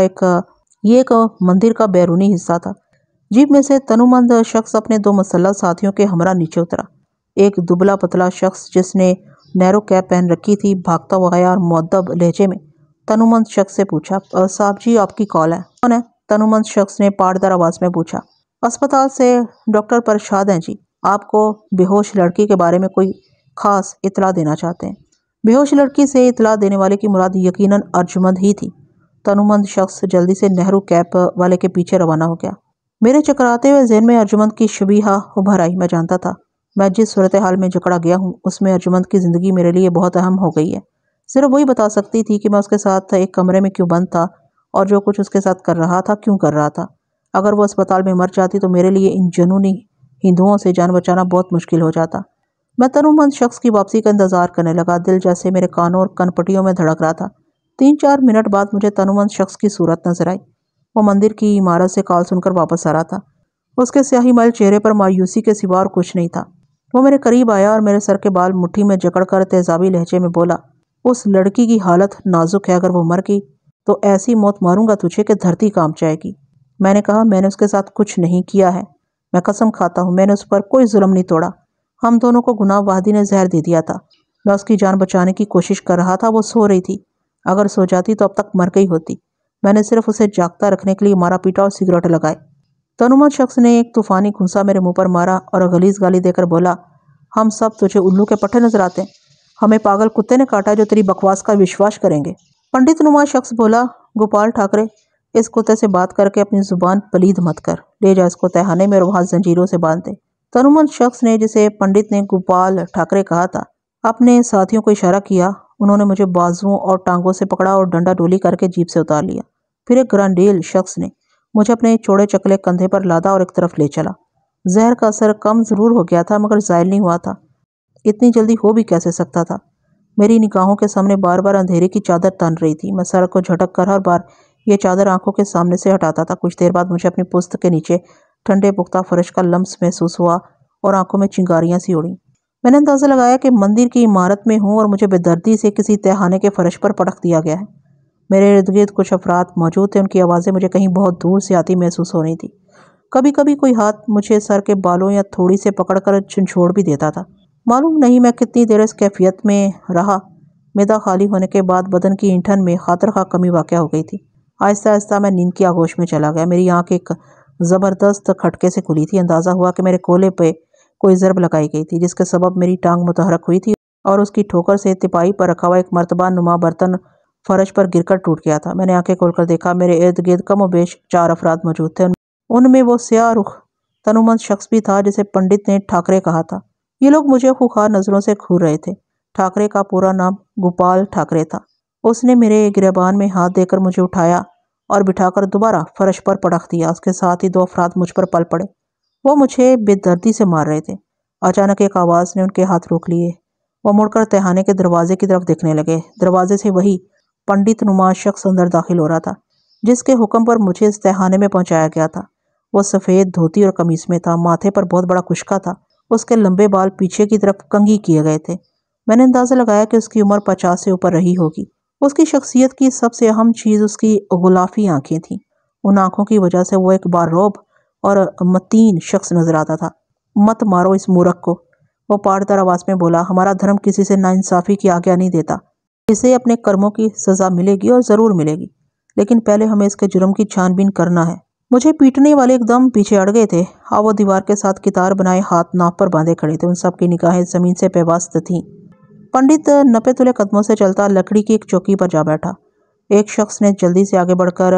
یہ ایک مندر کا بیرونی حصہ تھا۔ جیپ میں سے تنومند شخص اپنے 2 مسلح ساتھیوں کے ہمراہ نیچے اترا۔ ایک دبلا پتلا شخص جس نے نیرو کیپ پہن رکھی تھی بھاگتا ہوا آیا اور مؤدب لہجے میں تنومند شخص سے پوچھا، صاحب جی آپ کی کال ہے۔ کون ہے؟ تنومند شخص نے پاڑدار آواز میں پوچھا۔ اسپتال سے ڈاکٹر پرشاد ہیں جی، آپ کو بے ہوش لڑکی کے بارے میں کوئی خاص اطلاع دینا چاہتے ہیں۔ بے ہوش لڑکی سے اطلاع دینے والے کی مراد یقیناً ارجمند ہی تھی۔ تنومند شخص جلدی سے نہرو کیپ والے کے پیچھے روانہ ہو گیا۔ میرے چکراتے ہوئے ذہن میں ارجمند کی شبیہہ ابھر آئی۔ میں جانتا تھا میں جس صورتحال میں جکڑا گیا ہوں اس میں ارجمند کی زندگی میرے لیے بہت اہم ہو گئی ہے۔ صرف وہی بتا سکتی تھی کہ میں اس کے ساتھ ایک کمرے میں کیوں بند تھا اور جو کچھ اس کے ساتھ کر رہا تھا کیوں کر رہا تھا۔ اگر وہ اسپتال میں مر جاتی تو میرے لیے ان جنونی ہندوؤں سے جان بچانا بہت مشکل ہو جاتا۔ میں تنومند شخص کی واپسی کا انتظار کرنے لگا۔ دل جیسے میرے کانوں اور کن پٹیوں میں دھڑک رہا تھا۔ 3-4 منٹ بعد مجھے تنومند شخص کی صورت نظر آئی۔ وہ مندر کی عمارت سے کال سن کر واپس آ رہا تھا۔ اس کے سیاہی مائل چہرے پر مایوسی کے سوا اور کچھ نہیں تھا۔ وہ میرے قریب آیا اور میرے سر کے بال مٹھی میں جکڑ کر تیزابی لہجے میں بولا، اس لڑکی کی حالت نازک ہے، اگر وہ مر گئی تو ایسی موت ماروں گا تجھے کہ دھرتی کانپ جائے گی۔ میں نے کہا، میں نے اس کے ساتھ کچھ نہیں کیا ہے، میں قسم کھاتا ہوں میں نے اس پر کوئی ظلم نہیں توڑا۔ ہم دونوں کو گناہ وحدی نے زہر دے دیا تھا۔ میں اس کی جان بچانے کی کوشش کر رہا تھا، وہ سو رہی تھی۔ اگر سو جاتی تو اب تک مر گئی ہوتی۔ میں نے صرف اسے جاگتا رکھنے کے لیے مارا پیٹا اور سگریٹ لگائے۔ تنومند شخص نے ایک طوفانی گھونسا میرے منہ پر مارا اور غلیظ گالی دے کر بولا، ہم سب تجھے الو کے پٹھے نظر آتے ہیں؟ ہمیں پاگل کتے نے کاٹا جو تیری بکواس کا وشواس کریں گے۔ پنڈت نما شخص بولا، گوپال ٹھاکرے، اس کتے سے بات کر کے اپنی زبان پلید مت کر، لے جا اس کو تہانے میں اور وہاں زنجیروں سے باندھ دے۔ تنومند شخص نے، جسے پنڈت نے گوپال ٹھاکرے کہا تھا، اپنے ساتھیوں کو اشارہ کیا۔ انہوں نے مجھے بازوؤں اور ٹانگوں سے پکڑا اور ڈنڈا ڈولی کر کے جیپ سے اتار لیا۔ پھر ایک گرانڈیل شخص نے مجھے اپنے چوڑے چکلے کندھے پر لادا اور ایک طرف لے چلا۔ زہر کا اثر کم ضرور ہو گیا تھا مگر زائل نہیں ہوا تھا۔ اتنی جلدی ہو بھی کیسے سکتا تھا؟ میری نگاہوں کے سامنے بار بار اندھیرے کی چادر تن رہی تھی۔ میں سر کو جھٹک کر ہر بار یہ چادر آنکھوں کے سامنے سے ہٹاتا تھا۔ کچھ دیر بعد مجھے اپنی پشت کے نیچے ٹھنڈے پختہ فرش کا لمس محسوس ہوا اور آنکھوں میں چنگاریاں سی اڑیں۔ میں نے اندازہ لگایا کہ مندر کی عمارت میں ہوں اور مجھے بے دردی سے کسی تہانے کے فرش پر پٹک دیا گیا ہے۔ میرے ارد گرد کچھ افراد موجود تھے، ان کی آوازیں مجھے کہیں بہت دور سے آتی محسوس ہو رہی تھی۔ کبھی کبھی کوئی ہاتھ مجھے سر کے بالوں یا تھوڑی سے پکڑ کر جھنجھوڑ بھی دیتا تھا۔ معلوم نہیں میں کتنی دیر اس کیفیت میں رہا۔ معدہ خالی ہونے کے بعد بدن کی اینٹھن میں خاطر خواہ کمی واقع ہو گئی تھی۔ آہستہ آہستہ میں نیند کی آغوش میں چلا گیا۔ میری آنکھ ایک زبردست کھٹکے سے کھلی تھی۔ اندازہ ہوا کہ میرے کولے پہ کوئی ضرب لگائی گئی تھی، جس کے سبب میری ٹانگ متحرک ہوئی تھی اور اس کی ٹھوکر سے تپائی پر رکھا ہوا ایک مرتبہ نما برتن فرش پر گر کر ٹوٹ گیا تھا۔ میں نے آنکھیں کھول کر دیکھا، میرے ارد گرد کم و بیش 4 افراد موجود تھے۔ ان میں وہ سیاہ رخ تنومند شخص بھی تھا جسے پنڈت نے ٹھاکرے کہا تھا۔ یہ لوگ مجھے خوخار نظروں سے گھور رہے تھے۔ ٹھاکرے کا پورا نام گوپال ٹھاکرے تھا۔ اس نے میرے گریبان میں ہاتھ دے کر مجھے اٹھایا اور بٹھا کر دوبارہ فرش پر پٹک دیا۔ اس کے ساتھ ہی 2 افراد مجھ پر پل پڑے۔ وہ مجھے بے دردی سے مار رہے تھے۔ اچانک ایک آواز نے ان کے ہاتھ روک لیے۔ وہ مڑ کر تہانے کے دروازے کی طرف دیکھنے لگے۔ دروازے سے وہی پنڈت نما شخص اندر داخل ہو رہا تھا جس کے حکم پر مجھے اس تہانے میں پہنچایا گیا تھا۔ وہ سفید دھوتی اور قمیص میں تھا، ماتھے پر بہت بڑا خشکا تھا، اس کے لمبے بال پیچھے کی طرف کنگھی کیے گئے تھے۔ میں نے اندازہ لگایا کہ اس کی عمر 50 سے اوپر رہی ہوگی۔ اس کی شخصیت کی سب سے اہم چیز اس کی غلافی آنکھیں تھیں۔ ان آنکھوں کی وجہ سے وہ ایک بارروب اور متین شخص نظر آتا تھا۔ مت مارو اس مورخ کو، وہ پاڑدار آواز میں بولا۔ ہمارا دھرم کسی سے ناانصافی کی آگیا نہیں دیتا۔ اسے اپنے کرموں کی سزا ملے گی اور ضرور ملے گی، لیکن پہلے ہمیں اس کے جرم کی چھان بین کرنا ہے۔ مجھے پیٹنے والے ایک دم پیچھے اڑ گئے تھے۔ وہ دیوار کے ساتھ قطار بنائے ہاتھ ناپ پر باندھے کھڑے تھے۔ ان سب کی نگاہیں زمین سے پیوست تھیں۔ پنڈت نپے تلے قدموں سے چلتا لکڑی کی ایک چوکی پر جا بیٹھا۔ ایک شخص نے جلدی سے آگے بڑھ کر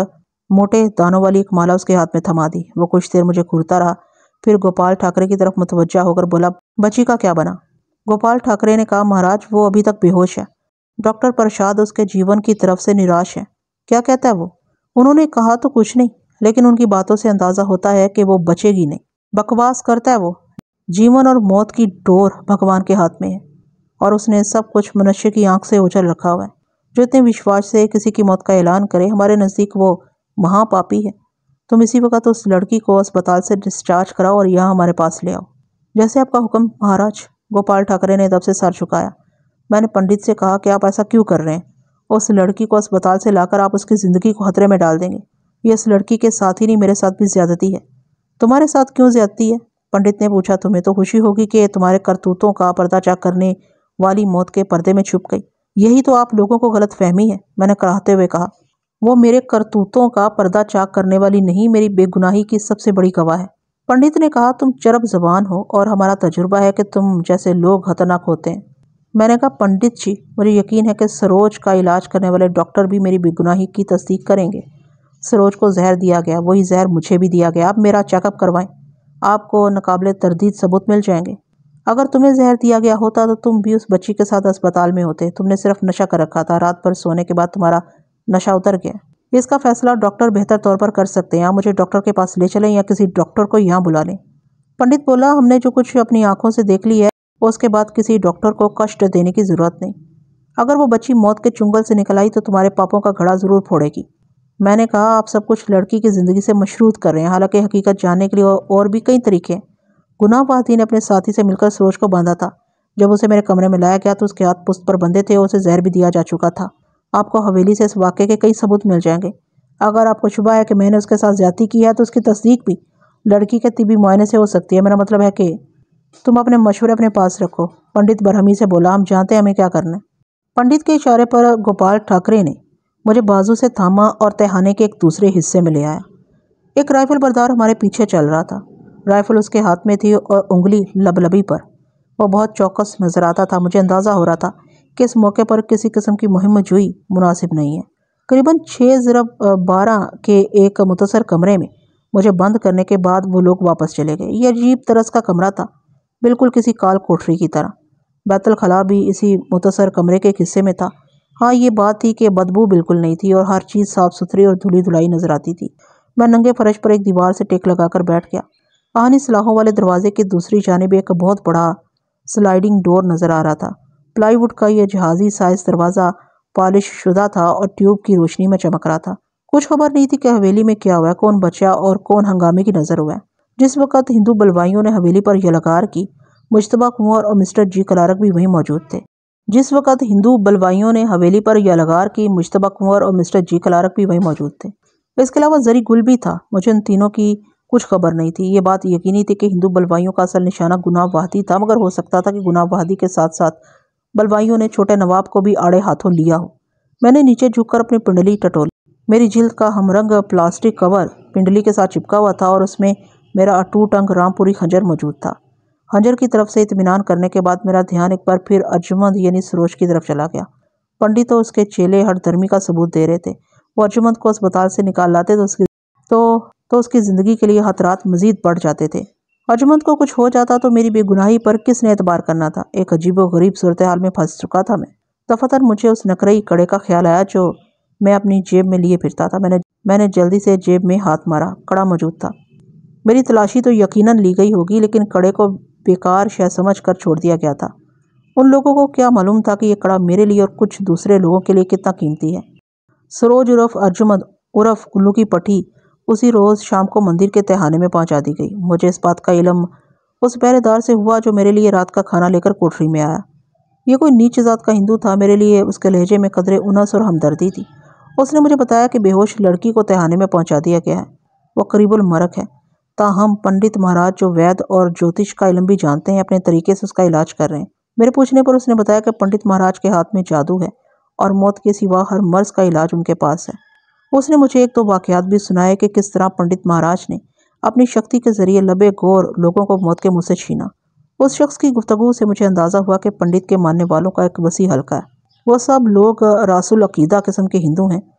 موٹے دانوں والی ایک مالا اس کے ہاتھ میں تھما دی۔ وہ کچھ دیر مجھے گھورتا رہا، پھر گوپال ٹھاکرے کی طرف متوجہ ہو کر بولا، بچی کا کیا بنا؟ گوپال ٹھاکرے نے کہا، مہاراج وہ ابھی تک بے ہوش ہے۔ ڈاکٹر پرشاد اس کے جیون کی طرف سے نراش ہے۔ کیا کہتا ہے وہ؟ انہوں نے کہا تو کچھ نہیں، لیکن ان کی باتوں سے اندازہ ہوتا ہے کہ وہ بچے گی نہیں۔ بکواس کرتا ہے وہ۔ جیون اور موت کی ڈور بھگوان کے ہاتھ میں ہے، اور اس نے سب کچھ منشیہ کی آنکھ سے اوجھل رکھا ہوا ہے۔ جو اتنے وشواس سے کسی کی موت کا اعلان کرے، ہمارے نزدیک وہ مہا پاپی ہے۔ تم اسی وقت اس لڑکی کو اسپتال سے ڈسچارج کراؤ اور یہاں ہمارے پاس لے آؤ۔ جیسے آپ کا حکم مہاراج۔ گوپال ٹھاکرے نے ادب سے سر جھکایا۔ میں نے پنڈت سے کہا کہ آپ ایسا کیوں کر رہے ہیں؟ اس لڑکی کو اسپتال سے لا کر آپ اس کی زندگی کو خطرے میں ڈال دیں گے۔ یہ اس لڑکی کے ساتھ ہی نہیں، میرے ساتھ بھی زیادتی ہے۔ تمہارے ساتھ کیوں زیادتی ہے؟ پنڈت نے پوچھا۔ تمہیں تو خوشی ہوگی کہ تمہارے کرتوتوں کا پردہ چاک کرنے والی موت کے پردے میں چھپ گئی۔ یہی تو آپ لوگوں کو غلط فہمی ہے، میں نے کراہتے ہوئے کہا۔ وہ میرے کرتوتوں کا پردہ چاک کرنے والی نہیں، میری بے گناہی کی سب سے بڑی گواہ ہے۔ پنڈت نے کہا، تم چرب زبان ہو اور ہمارا تجربہ ہے کہ تم جیسے لوگ خطرناک ہوتے ہیں۔ میں نے کہا، پنڈت جی، مجھے یقین ہے کہ سروج کا علاج کرنے والے ڈاکٹر بھی میری بے گناہی کی تصدیق کریں گے۔ سروج کو زہر دیا گیا، وہی زہر مجھے بھی دیا گیا۔ آپ میرا چیک اپ کروائیں، آپ کو ناقابل تردید ثبوت مل جائیں گے۔ اگر تمہیں زہر دیا گیا ہوتا تو تم بھی اس بچی کے ساتھ اسپتال میں ہوتے۔ تم نے صرف نشہ کر رکھا تھا، رات بھر سونے کے بعد تمہارا نشہ اتر گیا۔ اس کا فیصلہ ڈاکٹر بہتر طور پر کر سکتے ہیں۔ آپ مجھے ڈاکٹر کے پاس لے چلیں یا کسی ڈاکٹر کو یہاں بلا لیں۔ پنڈت بولا، ہم نے جو کچھ اپنی آنکھوں سے دیکھ لی ہے، اس کے بعد کسی ڈاکٹر کو کشٹ دینے کی ضرورت نہیں۔ اگر وہ بچی موت کے چنگل سے نکل آئی تو تمہارے پاپوں کا گھڑا ضرور پھوڑے گی۔ میں نے کہا، آپ سب کچھ لڑکی کی زندگی سے مشروط کر رہے ہیں، حالانکہ حقیقت جاننے کے لیے اور بھی کئی طریقے ہیں۔ گناہ واہدی نے اپنے ساتھی سے مل کر سروج کو باندھا تھا۔ جب اسے میرے کمرے میں لایا گیا تو اس کے ہاتھ پست پر بندھے تھے اور اسے زہر بھی دیا جا چکا تھا۔ آپ کو حویلی سے اس واقعے کے کئی ثبوت مل جائیں گے۔ اگر آپ کو شبہ ہے کہ میں نے اس کے ساتھ زیادتی کی ہے تو اس کی تصدیق بھی لڑکی کے طبی معائنے سے ہو سکتی ہے۔ میرا مطلب ہے کہ تم اپنے مشورے اپنے پاس رکھو۔ پنڈت برہمی سے بولا، ہم جانتے ہیں ہمیں کیا کرنا ہے۔ پنڈت کے اشارے پر گوپال ٹھاکرے نے مجھے بازو سے تھاما اور تہانے کے ایک دوسرے حصے میں لے آیا۔ ایک رائفل بردار ہمارے پیچھے چل رہا تھا۔ رائفل اس کے ہاتھ میں تھی اور انگلی لبلبی پر۔ وہ بہت چوکس نظر آتا تھا۔ مجھے اندازہ ہو رہا تھا کہ اس موقع پر کسی قسم کی مہم جوئی مناسب نہیں ہے۔ قریباً 6:12 کے ایک متصر کمرے میں مجھے بند کرنے کے بعد وہ لوگ واپس چلے گئے۔ یہ عجیب طرز کا کمرہ تھا، بالکل کسی کال کوٹری کی طرح۔ بیت الخلاء بھی اسی متصر کمرے کے ایک حصے میں تھا۔ ہاں، یہ بات تھی کہ بدبو بالکل نہیں تھی اور ہر چیز صاف ستھری اور دھلی دھلائی نظر آتی تھی۔ میں ننگے فرش پر ایک دیوار سے ٹیک لگا کر بیٹھ گیا۔ آہنی سلاخوں والے دروازے کی دوسری جانب ایک بہت بڑا سلائیڈنگ ڈور نظر آ رہا تھا۔ پلائی ووڈ کا یہ جہازی سائز دروازہ پالش شدہ تھا اور ٹیوب کی روشنی میں چمک رہا تھا۔ کچھ خبر نہیں تھی کہ حویلی میں کیا ہوا ہے، کون بچا اور کون ہنگامے کی نظر ہوا ہے۔ جس وقت ہندو بلوائیوں نے حویلی پر یلغار کی، مجتبیٰ کنور اور مسٹر جی کلارک بھی وہیں موجود تھے۔ جس وقت ہندو بلوائیوں نے حویلی پر یلغار کی، مجتبیٰ کنور اور مسٹر جی کلارک بھی وہیں موجود تھے۔ اس کے علاوہ زری گل بھی تھا۔ مجھے ان تینوں کی کچھ خبر نہیں تھی۔ یہ بات یقینی تھی کہ ہندو بلوائیوں کا اصل نشانہ گناہ واہدی تھا، مگر ہو سکتا تھا کہ گناہ واہدی کے ساتھ ساتھ بلوائیوں نے چھوٹے نواب کو بھی آڑے ہاتھوں لیا ہو۔ میں نے نیچے جھک کر اپنی پنڈلی ٹٹولی۔ میری جلد کا ہم رنگ پلاسٹک کور پنڈلی کے ساتھ چپکا ہوا تھا اور اس میں میرا اٹوٹ انگ رامپوری خنجر موجود تھا۔ خنجر کی طرف سے اطمینان کرنے کے بعد میرا دھیان ایک بار پھر ارجمند یعنی سروج کی طرف چلا گیا۔ پنڈت اور اس کے چیلے ہر دھرمی کا ثبوت دے رہے تھے۔ وہ ارجمند کو اسپتال سے نکال لاتے تو اس کی زندگی کے لیے خطرات مزید بڑھ جاتے تھے۔ ارجمند کو کچھ ہو جاتا تو میری بے گناہی پر کس نے اعتبار کرنا تھا؟ ایک عجیب و غریب صورتحال میں پھنس چکا تھا میں۔ دفعتاً مجھے اس نقرئی کڑے کا خیال آیا جو میں اپنی جیب میں لیے پھرتا تھا۔ میں نے جلدی سے جیب میں ہاتھ مارا۔ کڑا موجود تھا۔ میری تلاشی تو یقیناً لی گئی ہوگی، لیکن کڑے کو بیکار شے سمجھ کر چھوڑ دیا گیا تھا۔ ان لوگوں کو کیا معلوم تھا کہ یہ کڑا میرے لیے اور کچھ دوسرے لوگوں کے لیے کتنا قیمتی ہے۔ سروج عرف ارجمند عرف گلو کی پٹھی اسی روز شام کو مندر کے تہانے میں پہنچا دی گئی۔ مجھے اس بات کا علم اس پہرے دار سے ہوا جو میرے لیے رات کا کھانا لے کر کوٹری میں آیا۔ یہ کوئی نیچ ذات کا ہندو تھا۔ میرے لیے اس کے لہجے میں قدرے انس اور ہمدردی تھی۔ اس نے مجھے بتایا کہ بے ہوش لڑکی کو تہانے میں پہنچا دیا گیا ہے۔ وہ قریب المرگ ہے۔ تاہم پنڈت مہاراج جو وید اور جوتش کا علم بھی جانتے ہیں، اپنے طریقے سے اس کا علاج کر رہے ہیں۔ میرے پوچھنے پر اس نے بتایا کہ پنڈت مہاراج کے ہاتھ میں جادو ہے اور موت کے سوا ہر مرض کا علاج ان کے پاس ہے۔ اس نے مجھے ایک دو واقعات بھی سنائے کہ کس طرح پنڈت مہاراج نے اپنی شکتی کے ذریعے لبے گور لوگوں کو موت کے منہ سے چھینا۔ اس شخص کی گفتگو سے مجھے اندازہ ہوا کہ پنڈت کے ماننے والوں کا ایک وسیع حلقہ ہے۔ وہ سب لوگ راس العقیدہ قسم کے ہندو ہیں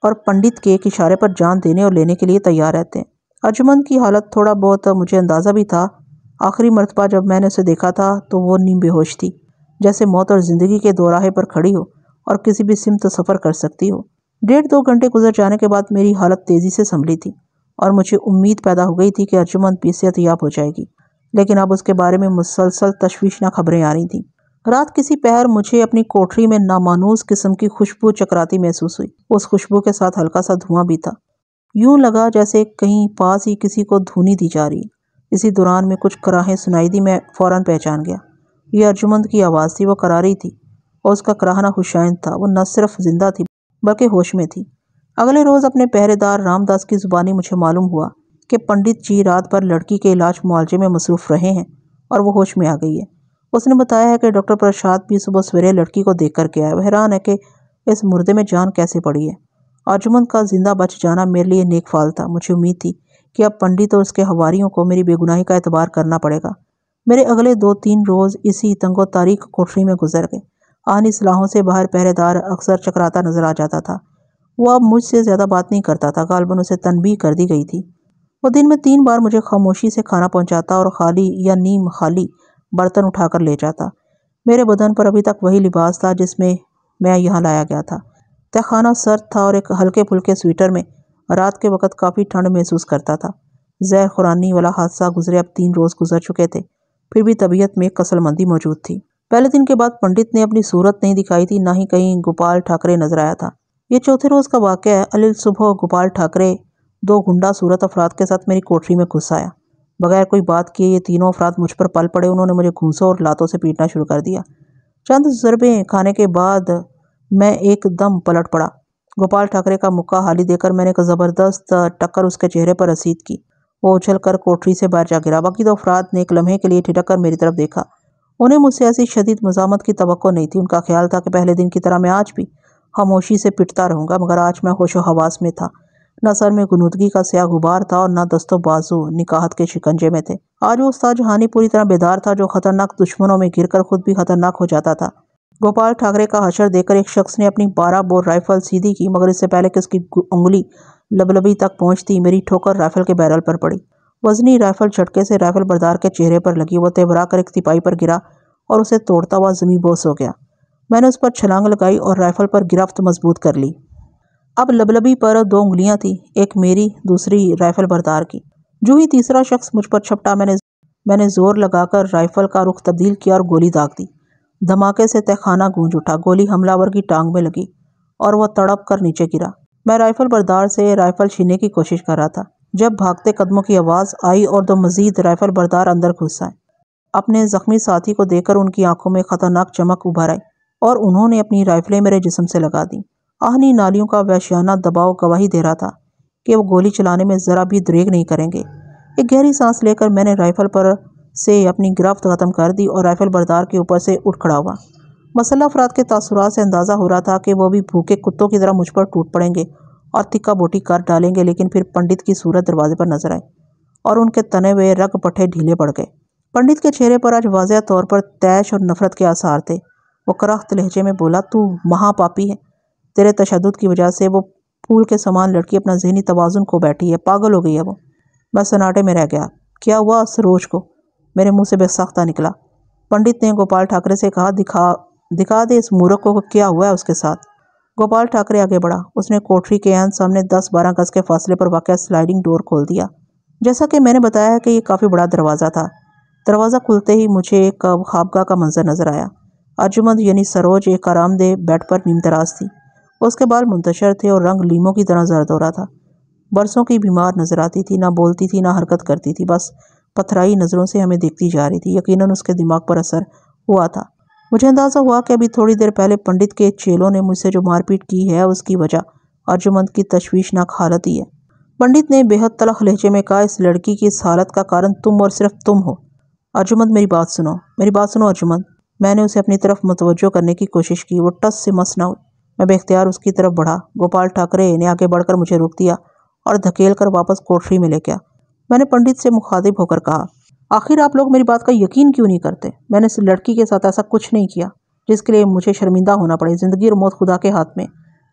اور پنڈت کے ایک اشارے پر جان دینے اور لینے کے لیے تیار رہتے ہیں۔ ارجمند کی حالت تھوڑا بہت مجھے اندازہ بھی تھا۔ آخری مرتبہ جب میں نے اسے دیکھا تھا تو وہ نیم بے ہوش تھی، جیسے موت اور زندگی کے دوراہے پر کھڑی ہو اور کسی بھی سمت سفر کر سکتی ہو۔ 1.5-2 گھنٹے گزر جانے کے بعد میری حالت تیزی سے سنبھلی تھی اور مجھے امید پیدا ہو گئی تھی کہ ارجمند بھی صحت یاب ہو جائے گی، لیکن اب اس کے بارے میں مسلسل تشویشناک خبریں آ رہی تھیں۔ رات کسی پہر مجھے اپنی کوٹری میں نامانوس قسم کی خوشبو چکراتی محسوس ہوئی۔ اس خوشبو کے ساتھ ہلکا سا دھواں بھی تھا۔ یوں لگا جیسے کہیں پاس ہی کسی کو دھونی دی جا رہی ہے۔ اسی دوران میں کچھ کراہیں سنائی دی۔ میں فوراً پہچان گیا، یہ ارجمند کی آواز تھی۔ وہ کرا رہی تھی اور اس کا کراہنا خوشائند تھا۔ وہ نہ صرف زندہ تھی بلکہ ہوش میں تھی۔ اگلے روز اپنے پہرے دار رام داس کی زبانی مجھے معلوم ہوا کہ پنڈت جی رات بھر لڑکی کے علاج معالجے میں مصروف رہے ہیں اور وہ ہوش میں آ گئی ہے۔ اس نے بتایا ہے کہ ڈاکٹر پرشاد بھی صبح سویرے لڑکی کو دیکھ کر کے آیا۔ وہ حیران ہے کہ اس مردے میں جان کیسے پڑی ہے۔ ارجمند کا زندہ بچ جانا میرے لیے نیک فال تھا۔ مجھے امید تھی کہ اب پنڈت اور اس کے حواریوں کو میری بے گناہی کا اعتبار کرنا پڑے گا۔ میرے اگلے 2-3 روز اسی تنگ و تاریک کوٹری میں گزر گئے۔ آہنی صلاحوں سے باہر پہرے دار اکثر چکراتا نظر آ جاتا تھا۔ وہ اب مجھ سے زیادہ بات نہیں کرتا تھا، غالباً اسے تنبیہ کر دی گئی تھی۔ وہ دن میں 3 بار مجھے خاموشی سے کھانا پہنچاتا اور خالی یا نیم خالی برتن اٹھا کر لے جاتا۔ میرے بدن پر ابھی تک وہی لباس تھا جس میں میں یہاں لایا گیا تھا۔ تہخانہ سرد تھا اور ایک ہلکے پھلکے سویٹر میں رات کے وقت کافی ٹھنڈ محسوس کرتا تھا۔ زہر خورانی والا حادثہ گزرے اب 3 روز گزر چکے تھے، پھر بھی طبیعت میں کسل مندی موجود تھی۔ پہلے دن کے بعد پنڈت نے اپنی صورت نہیں دکھائی تھی، نہ ہی کہیں گوپال ٹھاکرے نظر آیا تھا۔ یہ چوتھے روز کا واقعہ ہے۔ علیل صبح گوپال ٹھاکرے 2 گنڈا صورت افراد کے ساتھ میری کوٹری میں گھس آیا۔ بغیر کوئی بات کیے یہ تینوں افراد مجھ پر پل پڑے۔ انہوں نے مجھے گھونسوں اور لاتوں سے پیٹنا شروع کر دیا۔ چند ضربیں کھانے کے بعد میں ایک دم پلٹ پڑا۔ گوپال ٹھاکرے کا مکہ حالی دیکھ کر میں نے ایک زبردست ٹکر اس کے چہرے پر رسید کی۔ وہ اچھل کر کوٹری سے باہر جا گرا۔ باقی 2 افراد نے ایک لمحے کے لیے ٹھٹک کر میری طرف دیکھا۔ انہیں مجھ سے ایسی شدید مزاحمت کی توقع نہیں تھی۔ ان کا خیال تھا کہ پہلے دن کی طرح میں آج بھی خاموشی سے پٹتا رہوں گا، مگر آج میں ہوش و حواس میں تھا۔ نہ سر میں غنودگی کا سیاہ غبار تھا اور نہ دست و بازو نکاحت کے شکنجے میں تھے۔ آج وہ استاد جہانی پوری طرح بیدار تھا، جو خطرناک دشمنوں میں گر کر خود بھی خطرناک ہو جاتا تھا۔ گوپال ٹھاکرے کا حشر دیکھ کر ایک شخص نے اپنی 12 بور رائفل سیدھی کی، مگر اس سے پہلے کہ اس کی انگلی لبلبی تک پہنچتی میری ٹھوکر رائفل کے بیرل پر پڑی۔ وزنی رائفل جھٹکے سے رائفل بردار کے چہرے پر لگی۔ وہ تیورا کر ایک تپائی پر گرا اور اسے توڑتا ہوا زمیں بوس ہو گیا۔ میں نے اس پر چھلانگ لگائی اور رائفل پر گرفت مضبوط کر لی۔ اب لبلبی پر 2 انگلیاں تھیں، ایک میری، دوسری رائفل بردار کی۔ جو ہی تیسرا شخص مجھ پر چھپٹا، میں نے زور لگا کر رائفل کا رخ تبدیل کیا اور گولی داغ دی۔ دھماکے سے تہخانہ گونج اٹھا۔ گولی حملہ ور کی ٹانگ میں لگی اور وہ تڑپ کر نیچے گرا۔ میں رائفل بردار سے رائفل چھیننے کی کوشش کر رہا تھا جب بھاگتے قدموں کی آواز آئی اور 2 مزید رائفل بردار اندر گھس آئے۔ اپنے زخمی ساتھی کو دیکھ کر ان کی آنکھوں میں خطرناک چمک ابھر آئی اور انہوں نے اپنی رائفلیں میرے جسم سے لگا دیں۔ آہنی نالیوں کا وحشیانہ دباؤ گواہی دے رہا تھا کہ وہ گولی چلانے میں ذرا بھی دریغ نہیں کریں گے۔ ایک گہری سانس لے کر میں نے رائفل پر سے اپنی گرفت ختم کر دی اور رائفل بردار کے اوپر سے اٹھ کھڑا ہوا۔ مسلح افراد کے تاثرات سے اندازہ ہو رہا تھا کہ وہ بھی بھوکے کتوں کی طرح مجھ پر ٹوٹ پڑیں گے اور تکا بوٹی کر ڈالیں گے، لیکن پھر پنڈت کی صورت دروازے پر نظر آئی اور ان کے تنے ہوئے رگ پٹھے ڈھیلے پڑ گئے۔ پنڈت کے چہرے پر آج واضح طور پر طیش اور نفرت کے آثار تھے۔ وہ کرخت لہجے میں بولا، "تو مہا پاپی ہے۔ تیرے تشدد کی وجہ سے وہ پھول کے سامان لڑکی اپنا ذہنی توازن کھو بیٹھی ہے، پاگل ہو گئی ہے وہ۔" میں سناٹے میں رہ گیا۔ کیا ہوا سروج کو؟ میرے منہ سے بے ساختہ نکلا۔ پنڈت نے گوپال ٹھاکرے سے کہا، دکھا دے اس مورخ کو کیا ہوا ہے اس کے ساتھ۔ گوپال ٹھاکرے آگے بڑھا۔ اس نے کوٹری کے عین سامنے 10-12 گز کے فاصلے پر واقع سلائیڈنگ ڈور کھول دیا۔ جیسا کہ میں نے بتایا ہے کہ یہ کافی بڑا دروازہ تھا۔ دروازہ کھلتے ہی مجھے ایک خوابگاہ کا منظر نظر آیا۔ ارجمند یعنی سروج ایک آرام دہ بیڈ پر نیم دراز تھی۔ اس کے بال منتشر تھے اور رنگ لیموں کی طرح زرد ہو رہا تھا۔ برسوں کی بیمار نظر آتی تھی، نہ بولتی تھی نہ حرکت کرتی تھی، بس پتھرائی نظروں سے ہمیں دیکھتی جا رہی تھی۔ یقیناً اس کے دماغ پر اثر ہوا تھا۔ مجھے اندازہ ہوا کہ ابھی تھوڑی دیر پہلے پنڈت کے چیلوں نے مجھ سے جو مار پیٹ کی ہے اس کی وجہ ارجمند کی تشویشناک حالت ہی ہے۔ پنڈت نے بے حد تلخ لہجے میں کہا، "اس لڑکی کی اس حالت کا کارن تم اور صرف تم ہو۔ ارجمند میری بات سنو ارجمند۔ میں نے اسے اپنی طرف متوجہ کرنے کی کوشش کی۔ وہ ٹس سے مس نہ ہوئی۔ میں بے اختیار اس کی طرف بڑھا۔ گوپال ٹھاکرے نے آگے بڑھ کر مجھے روک دیا اور دھکیل کر واپس کوٹری میں لے گیا۔ میں نے پنڈت سے مخاطب ہو کر کہا، "آخر آپ لوگ میری بات کا یقین کیوں نہیں کرتے؟ میں نے اس لڑکی کے ساتھ ایسا کچھ نہیں کیا جس کے لیے مجھے شرمندہ ہونا پڑے۔ زندگی اور موت خدا کے ہاتھ میں۔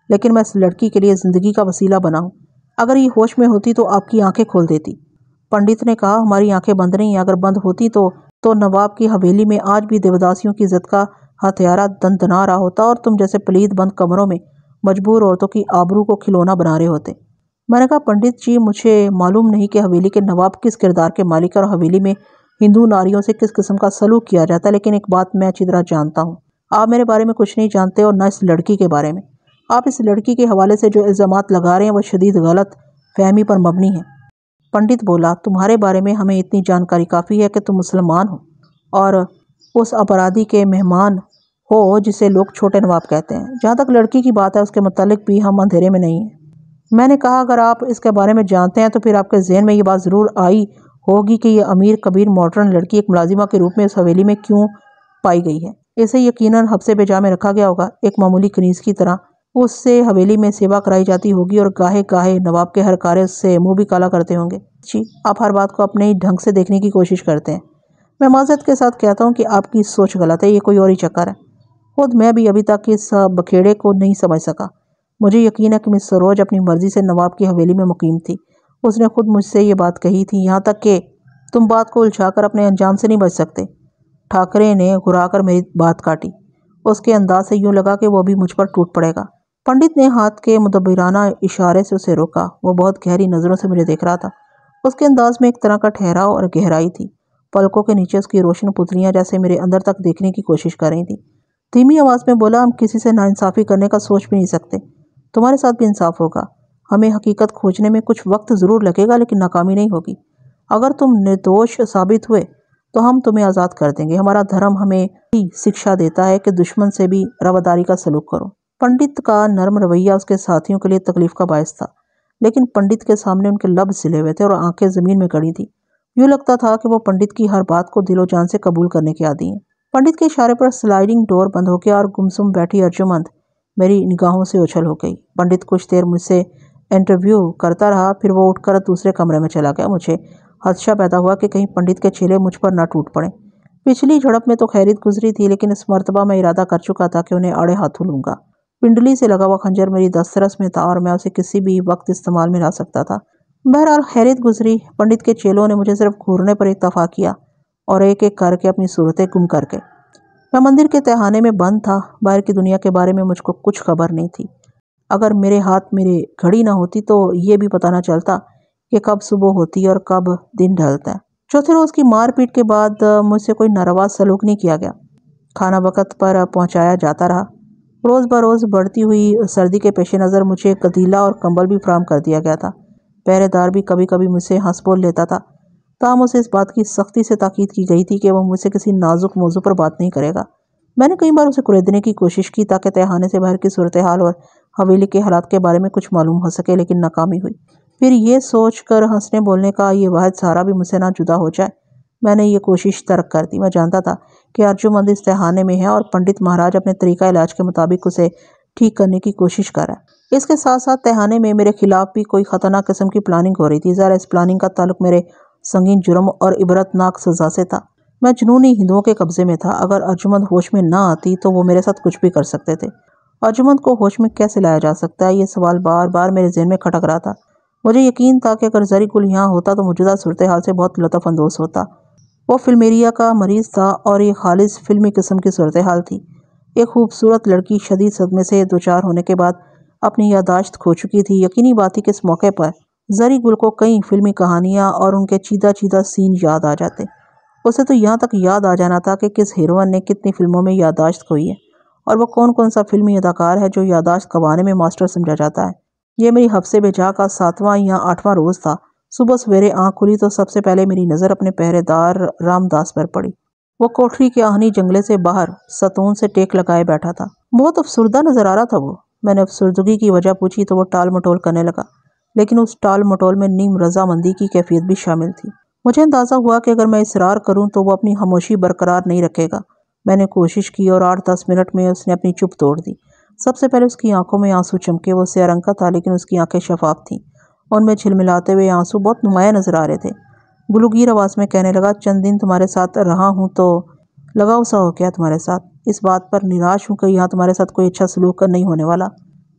لیکن میں اس لڑکی کے لیے زندگی کا وسیلہ بنا ہوں۔ اگر یہ ہوش میں ہوتی تو آپ کی آنکھیں کھول دیتی۔ پنڈت نے کہا، ہماری آنکھیں بند نہیں ہیں، اگر بند ہوتی تو نواب کی حویلی میں آج بھی دیوداسیوں کی عزت کا ہتھیارہ دندنا رہا ہوتا اور تم جیسے پلید بند کمروں میں مجبور عورتوں کی آبرو کو کھلونا بنا رہے ہوتے۔ میں نے کہا، پنڈت جی مجھے معلوم نہیں کہ حویلی کے نواب کس کردار کے مالک اور حویلی میں ہندو ناریوں سے کس قسم کا سلوک کیا جاتا ہے، لیکن ایک بات میں اچھی طرح جانتا ہوں، آپ میرے بارے میں کچھ نہیں جانتے اور نہ اس لڑکی کے بارے میں۔ آپ اس لڑکی کے حوالے سے جو الزامات لگا رہے ہیں وہ شدید غلط فہمی پر مبنی ہیں۔ پنڈت بولا، تمہارے بارے میں ہمیں اتنی جانکاری کافی ہے کہ تم مسلمان ہو اور اس اپرادھی کے مہمان ہو جسے لوگ چھوٹے نواب کہتے ہیں۔ جہاں تک لڑکی کی بات ہے اس کے متعلق بھی ہم اندھیرے میں نہیں ہیں۔ میں نے کہا، اگر آپ اس کے بارے میں جانتے ہیں تو پھر آپ کے ذہن میں یہ بات ضرور آئی ہوگی کہ یہ امیر کبیر ماڈرن لڑکی ایک ملازمہ کے روپ میں اس حویلی میں کیوں پائی گئی ہے۔ اسے یقیناً حبسے بے جا میں رکھا گیا ہوگا، ایک معمولی کنیز کی طرح اس سے حویلی میں سیوا کرائی جاتی ہوگی اور گاہے گاہے نواب کے ہر کارے اس سے منہ بھی کالا کرتے ہوں گے۔ جی، آپ ہر بات کو اپنے ہی ڈھنگ سے دیکھنے کی کوشش کرتے ہیں۔ میں معذرت کے ساتھ کہتا ہوں کہ آپ کی سوچ غلط ہے، یہ کوئی اور ہی چکر ہے۔ خود میں بھی ابھی تک اس بکھیڑے کو نہیں سمجھ سکا۔ مجھے یقین ہے کہ مس سروج اپنی مرضی سے نواب کی حویلی میں مقیم تھی۔ اس نے خود مجھ سے یہ بات کہی تھی، یہاں تک کہ تم بات کو الجھا کر اپنے انجام سے نہیں بچ سکتے۔ ٹھاکرے نے گھرا کر میری بات کاٹی۔ اس کے انداز سے یوں لگا کہ وہ بھی مجھ پر ٹوٹ پڑے گا۔ پنڈت نے ہاتھ کے مدبرانہ اشارے سے اسے روکا۔ وہ بہت گہری نظروں سے مجھے دیکھ رہا تھا۔ اس کے انداز میں ایک طرح کا ٹھہراؤ اور گہرائی تھی۔ پلکوں کے نیچے اس کی روشن پتلیاں جیسے میرے اندر تک دیکھنے کی کوشش کر رہی تھیں۔ دھیمی آواز میں بولا، ہم کسی سے ناانصافی کرنے کا سوچ بھی نہیں سکتے۔ تمہارے ساتھ بھی انصاف ہوگا۔ ہمیں حقیقت کھوجنے میں کچھ وقت ضرور لگے گا لیکن ناکامی نہیں ہوگی۔ اگر تم نردوش ثابت ہوئے تو ہم تمہیں آزاد کر دیں گے۔ ہمارا دھرم ہمیں ہی شکشا دیتا ہے کہ دشمن سے بھی رواداری کا سلوک کرو۔ پنڈت کا نرم رویہ اس کے ساتھیوں کے لیے تکلیف کا باعث تھا، لیکن پنڈت کے سامنے ان کے لب سلے ہوئے تھے اور آنکھیں زمین میں گڑی تھی۔ یوں لگتا تھا کہ وہ پنڈت کی ہر بات کو دل و جان سے قبول کرنے کے عادی ہیں۔ پنڈت کے اشارے پر سلائیڈنگ ڈور بند ہو گیا اور گمسم بیٹھی ارجمند میری نگاہوں سے اوچھل ہو گئی۔ پنڈت کچھ دیر مجھ سے انٹرویو کرتا رہا، پھر وہ اٹھ کر دوسرے کمرے میں چلا گیا۔ مجھے خدشہ پیدا ہوا کہ کہیں پنڈت کے چیلے مجھ پر نہ ٹوٹ پڑیں۔ پچھلی جھڑپ میں تو خیریت گزری تھی، لیکن اس مرتبہ میں ارادہ کر چکا تھا کہ انہیں آڑے ہاتھوں لوں گا۔ پنڈلی سے لگا ہوا خنجر میری دسترس میں تھا اور میں اسے کسی بھی وقت استعمال میں لا سکتا تھا۔ بہرحال خیریت گزری۔ پنڈت کے چیلوں نے مجھے صرف گھورنے پر اکتفا کیا اور ایک ایک کر کے اپنی صورتیں گم کر کے۔ میں مندر کے تہانے میں بند تھا۔ باہر کی دنیا کے بارے میں مجھ کو کچھ خبر نہیں تھی۔ اگر میرے ہاتھ میرے گھڑی نہ ہوتی تو یہ بھی پتہ نہ چلتا کہ کب صبح ہوتی ہے اور کب دن ڈھلتا ہے۔ چوتھے روز کی مار پیٹ کے بعد مجھ سے کوئی ناروا سلوک نہیں کیا گیا۔ کھانا وقت پر پہنچایا جاتا رہا۔ روز بروز بڑھتی ہوئی سردی کے پیش نظر مجھے کدیلا اور کمبل بھی فراہم کر دیا گیا تھا۔ پہرے دار بھی کبھی کبھی مجھ سے ہنس بول لیتا تھا، تاہم اسے اس بات کی سختی سے تاکید کی گئی تھی کہ وہ مجھ سے کسی نازک موضوع پر بات نہیں کرے گا۔ میں نے کئی بار اسے کریدنے کی کوشش کی تاکہ تہانے سے باہر کی صورتحال اور حویلی کے حالات کے بارے میں کچھ معلوم ہو سکے، لیکن ناکامی ہوئی۔ پھر یہ سوچ کر ہنسنے بولنے کا یہ واحد سہارا بھی مجھ سے نہ جدا ہو جائے، میں نے یہ کوشش ترک کر دی۔ میں جانتا تھا کہ ارجمند اس تہانے میں ہے اور پنڈت مہاراج اپنے طریقہ علاج کے مطابق اسے ٹھیک کرنے کی کوشش کر رہا ہے۔ اس کے ساتھ ساتھ تہانے میں میرے خلاف بھی کوئی خطرناک قسم کی پلاننگ ہو رہی تھی۔ ظاہر اس پلاننگ کا تعلق میرے سنگین جرم اور عبرتناک سزا سے تھا۔ میں جنونی ہندوؤں کے قبضے میں تھا۔ اگر ارجمند ہوش میں نہ آتی تو وہ میرے ساتھ کچھ بھی کر سکتے تھے۔ ارجمند کو ہوش میں کیسے لایا جا سکتا ہے، یہ سوال بار بار میرے ذہن میں کھٹک رہا تھا۔ مجھے یقین تھا کہ اگر زری گل یہاں ہوتا تو موجودہ صورتحال سے بہت لطف اندوز ہوتا۔ وہ فلمیریا کا مریض تھا اور یہ خالص فلمی قسم کی صورتحال تھی۔ ایک خوبصورت لڑکی شدید صدمے سے دوچار ہونے کے بعد اپنی یادداشت کھو چکی تھی۔ یقینی بات تھی کہ اس موقع پر زری گل کو کئی فلمی کہانیاں اور ان کے چیدہ چیدہ سین یاد آ جاتے۔ اسے تو یہاں تک یاد آ جانا تھا کہ کس ہیروئن نے کتنی فلموں میں یادداشت کھوئی ہے اور وہ کون کون سا فلمی اداکار ہے جو یادداشت گنوانے میں ماسٹر سمجھا جاتا ہے۔ یہ میری حبسے بے جا کا 7واں یا 8واں روز تھا۔ صبح سویرے آنکھ کھلی تو سب سے پہلے میری نظر اپنے پہرے دار رام داس پر پڑی۔ وہ کوٹری کے آہنی جنگلے سے باہر ستون سے ٹیک لگائے بیٹھا تھا۔ بہت افسردہ نظر آ رہا تھا وہ۔ میں نے افسردگی کی وجہ پوچھی تو وہ ٹال مٹول کرنے لگا، لیکن اس ٹال مٹول میں نیم رضامندی کی کیفیت بھی شامل تھی۔ مجھے اندازہ ہوا کہ اگر میں اصرار کروں تو وہ اپنی خاموشی برقرار نہیں رکھے گا۔ میں نے کوشش کی اور 8-10 منٹ میں اس نے اپنی چپ توڑ دی۔ سب سے پہلے اس کی آنکھوں میں آنسو چمکے۔ وہ سیاہ رنگ کا تھا لیکن اس کی آنکھیں شفاف تھیں۔ ان میں جھلملاتے ہوئے آنسو بہت نمایاں نظر آ رہے تھے۔ گلوگیر آواز میں کہنے لگا، چند دن تمہارے ساتھ رہا ہوں تو لگاؤ سا ہو گیا تمہارے ساتھ۔ اس بات پر نراش ہوں کہ یہاں تمہارے ساتھ کوئی اچھا سلوک نہیں ہونے والا۔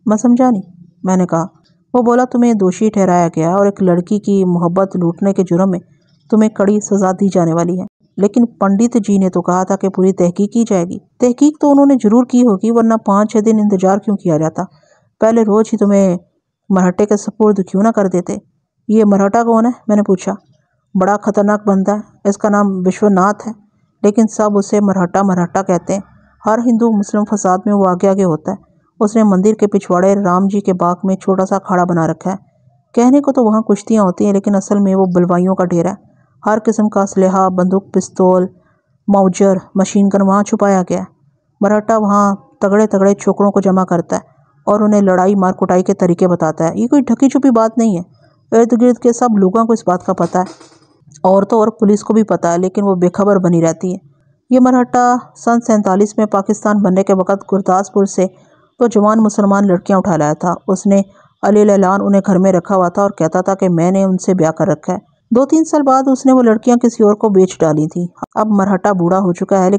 मैं समझा नहीं। मैंने कहा। वो बोला, तुम्हें दोषी ठहराया गया और एक लड़की की मोहब्बत लूटने के जुर्म में तुम्हें कड़ी सजा दी जाने वाली है, लेकिन पंडित जी ने तो कहा था कि पूरी तहकीक की जाएगी। तहकीक तो उन्होंने जरूर की होगी, वरना 5-6 दिन इंतजार क्यों किया जाता? पहले रोज ही तुम्हें मराठे के सपुर्द क्यों ना कर देते? ये मराठा कौन है? मैंने पूछा। बड़ा खतरनाक बंदा है, इसका नाम विश्वनाथ है, लेकिन सब उसे मराठा मराठा कहते हैं। हर हिंदू मुस्लिम फसाद में वो आगे आगे होता है। उसने मंदिर के पिछवाड़े राम जी के बाग में छोटा सा अखाड़ा बना रखा है। कहने को तो वहाँ कुश्तियाँ होती हैं, लेकिन असल में वो बलवाइयों का डेरा है। हर किस्म का असलहा, बंदूक, पिस्तौल, माउजर, मशीन गन वहाँ छुपाया गया है। मराठा वहाँ तगड़े तगड़े छोकरों को जमा करता है और उन्हें लड़ाई मार कुटाई के तरीके बताता है। ये कोई ढकी छुपी बात नहीं है। इर्द गिर्द के सब लोगों को इस बात का पता है, औरतों और पुलिस को भी पता है, लेकिन वो बेखबर बनी रहती है। ये मराठा सन 47 में पाकिस्तान बनने के वक्त गुरदासपुर से तो जवान मुसलमान लड़कियां उठा लाया था। उसने अली लैलान उन्हें घर में रखा हुआ था और कहता था कि मैंने उनसे ब्याह कर रखा है। 2-3 साल बाद उसने वो लड़कियां किसी और को बेच डाली थी। अब मराठा बूढ़ा हो चुका है,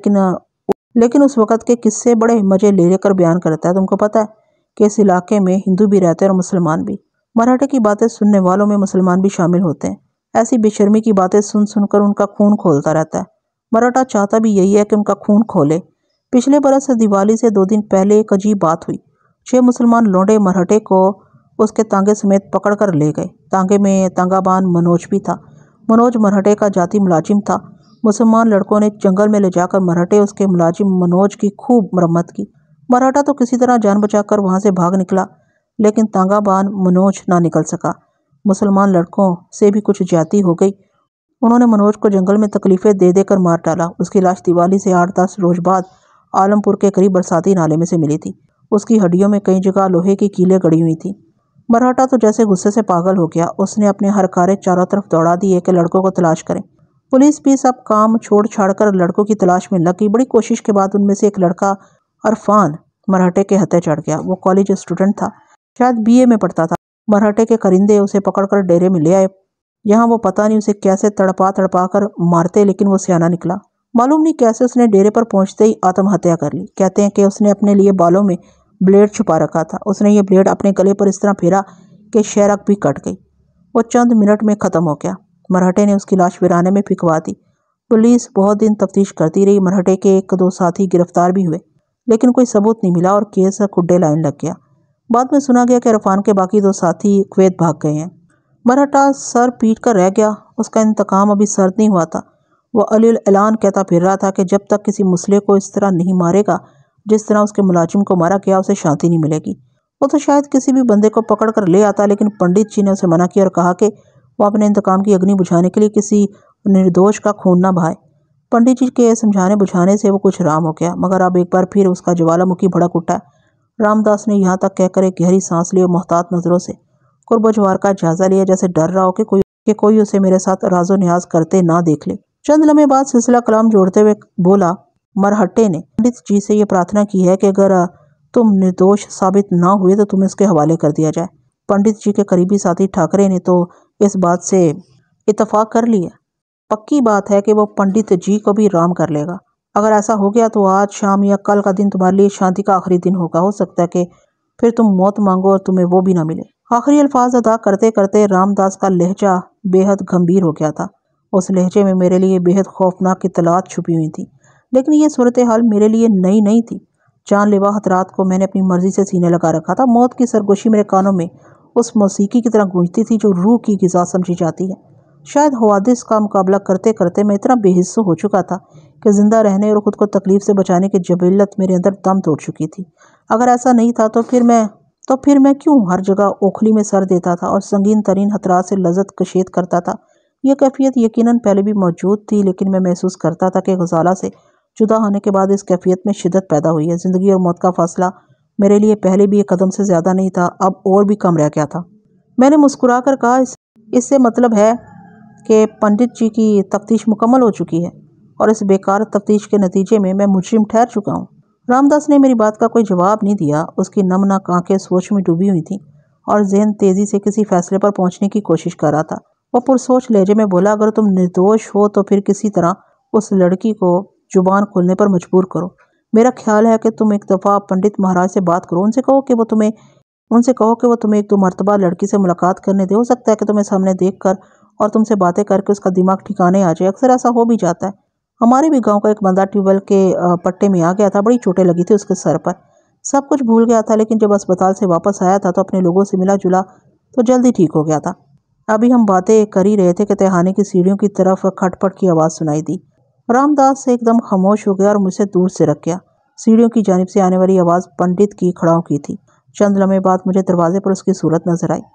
लेकिन उस वक़्त के किस्से बड़े मज़े ले लेकर बयान करता है। तुमको पता है कि इस इलाके में हिंदू भी रहते हैं और मुसलमान भी। मराठे की बातें सुनने वालों में मुसलमान भी शामिल होते हैं। ऐसी बेशर्मी की बातें सुन सुनकर उनका खून खोलता रहता है। मराठा चाहता भी यही है कि उनका खून खोले। पिछले बरस दिवाली से 2 दिन पहले एक अजीब बात हुई। 6 मुसलमान लौंडे मराठे को उसके तांगे समेत पकड़ कर ले गए। तांगे में तांगाबान मनोज भी था। मनोज मराठे का जाति मुलाजिम था। मुसलमान लड़कों ने जंगल में ले जाकर मराठे उसके मुलाजिम मनोज की खूब मरम्मत की। मराठा तो किसी तरह जान बचाकर वहां से भाग निकला, लेकिन तांगाबान मनोज ना निकल सका। मुसलमान लड़कों से भी कुछ ज्यादती हो गई। उन्होंने मनोज को जंगल में तकलीफें दे देकर मार डाला। उसकी लाश दिवाली से 8-10 रोज बाद आलमपुर के करीब बरसाती नाले में से मिली थी। उसकी हड्डियों में कई जगह लोहे की कीलें गड़ी हुई थी। मराठा तो जैसे गुस्से से पागल हो गया। उसने अपने हर कारें चारों तरफ दौड़ा दिए कि लड़कों को तलाश करें। पुलिस भी सब काम छोड़ छाड़ कर लड़कों की तलाश में लगी। बड़ी कोशिश के बाद उनमें से एक लड़का अरफान मराठे के हत्थे चढ़ गया। वो कॉलेज स्टूडेंट था, शायद बीए में पढ़ता था। मराठे के करिंदे उसे पकड़कर डेरे में ले आए। यहाँ वो पता नहीं उसे कैसे तड़पा तड़पा कर मारते, लेकिन वो सियाना निकला। मालूम नहीं कैसे उसने डेरे पर पहुंचते ही आत्महत्या कर ली। कहते हैं कि उसने अपने लिए बालों में ब्लेड छुपा रखा था। उसने ये ब्लेड अपने गले पर इस तरह फेरा कि शेरक भी कट गई। वो चंद मिनट में ख़त्म हो गया। मराठे ने उसकी लाश वीराने में फिकवा दी। पुलिस बहुत दिन तफ्तीश करती रही। मराठे के 1-2 साथी गिरफ्तार भी हुए, लेकिन कोई सबूत नहीं मिला और केस खुड्डे लाइन लग गया। बाद में सुना गया कि इरफान के बाकी 2 साथी कुवैत भाग गए हैं। मराठा सर पीट कर रह गया। उसका इंतकाम अभी सर्द नहीं हुआ था। वो अली ऐलान कहता फिर रहा था कि जब तक किसी मुसले को इस तरह नहीं मारेगा जिस तरह उसके मुलाजिम को मारा गया, उसे शांति नहीं मिलेगी। वो तो शायद किसी भी बंदे को पकड़ कर ले आता, लेकिन पंडित जी ने उसे मना किया और कहा कि वो अपने इंतकाम की अग्नि बुझाने के लिए किसी निर्दोष का खून ना बहाए। पंडित जी के समझाने बुझाने से वो कुछ राम हो गया, मगर अब एक बार फिर उसका ज्वालामुखी भड़क उठा। रामदास ने यहाँ तक कहकर एक गहरी सांस ली और मोहतात नजरों से कुर्बजवार का जायजा लिया, जैसे डर रहा हो कि कोई उसे मेरे साथ राजो न्याज करते ना देख ले। चंद लम्हे बाद सिलसिला कलाम जोड़ते हुए बोला, मरहट्टे ने पंडित जी से ये प्रार्थना की है कि अगर तुम निर्दोष साबित ना हुए तो तुम्हें इसके हवाले कर दिया जाए। पंडित जी के करीबी साथी ठाकरे ने तो इस बात से इतफाक कर लिया। पक्की बात है कि वो पंडित जी को भी राम कर लेगा। अगर ऐसा हो गया तो आज शाम या कल का दिन तुम्हारे लिए शांति का आखिरी दिन होगा। हो सकता है कि फिर तुम मौत मांगो और तुम्हें वो भी ना मिले। आखिरी अल्फाज अदा करते करते रामदास का लहजा बेहद गंभीर हो गया था। उस लहजे में मेरे लिए बेहद खौफनाक इत्तलात छुपी हुई थी, लेकिन ये सूरत हाल मेरे लिए नई नहीं थी। जानलेवा खतरात को मैंने अपनी मर्जी से सीने लगा रखा था। मौत की सरगोशी मेरे कानों में उस मौसीकी की तरह गूंजती थी जो रूह की ग़िज़ा समझी जाती है। शायद हवादिस का मुकाबला करते करते मैं इतना बेहिस्स हो चुका था कि ज़िंदा रहने और ख़ुद को तकलीफ से बचाने की जबीलत मेरे अंदर दम तोड़ चुकी थी। अगर ऐसा नहीं था तो फिर मैं क्यों हर जगह ओखली में सर देता था और संगीन तरीन खतरात से लज्जत कशीद करता था। यह कैफियत यकीनन पहले भी मौजूद थी, लेकिन मैं महसूस करता था कि गजाला से जुदा होने के बाद इस कैफियत में शिद्दत पैदा हुई है। ज़िंदगी और मौत का फासला मेरे लिए पहले भी एक कदम से ज़्यादा नहीं था, अब और भी कम रह गया था। मैंने मुस्कुरा कर कहा, इससे मतलब है कि पंडित जी की तफ्तीश मुकम्मल हो चुकी है और इस बेकार तफ्तीश के नतीजे में मैं मुजरिम ठहर चुका हूँ। रामदास ने मेरी बात का कोई जवाब नहीं दिया। उसकी नमनाक आंखें सोच में डूबी हुई थीं और जहन तेजी से किसी फैसले पर पहुंचने की कोशिश कर रहा था। वो पुरसोच लहजे में बोला, अगर तुम निर्दोष हो तो फिर किसी तरह उस लड़की को जुबान खोलने पर मजबूर करो। मेरा ख्याल है कि तुम एक दफ़ा पंडित महाराज से बात करो, उनसे कहो कि वो तुम्हें ان سے کہو کہ وہ تمہیں 1-2 مرتبہ لڑکی سے ملاقات کرنے دے، ہو سکتا ہے کہ تمہیں سامنے دیکھ کر اور تم سے باتیں کر کے اس کا دماغ ٹھکانے آ جائے۔ اکثر ایسا ہو بھی جاتا ہے۔ ہمارے بھی گاؤں کا ایک بندہ ٹیوب ویل کے پٹے میں آ گیا تھا، بڑی چوٹیں لگی تھی اس کے سر پر، سب کچھ بھول گیا تھا، لیکن جب اسپتال سے واپس آیا تھا تو اپنے لوگوں سے ملا جلا تو جلدی ٹھیک ہو گیا تھا۔ ابھی ہم باتیں کر ہی رہے تھے کہ تہانے کی سیڑھیوں کی طرف کھٹ پٹ کی آواز سنائی دی۔ رام داس ایک دم خاموش ہو گیا اور مجھ سے دور سے رکھ گیا۔ سیڑھیوں کی جانب سے آنے والی آواز پنڈت کی کھڑاؤں کی تھی۔ چند لمحے بعد مجھے دروازے پر اس کی صورت نظر آئی۔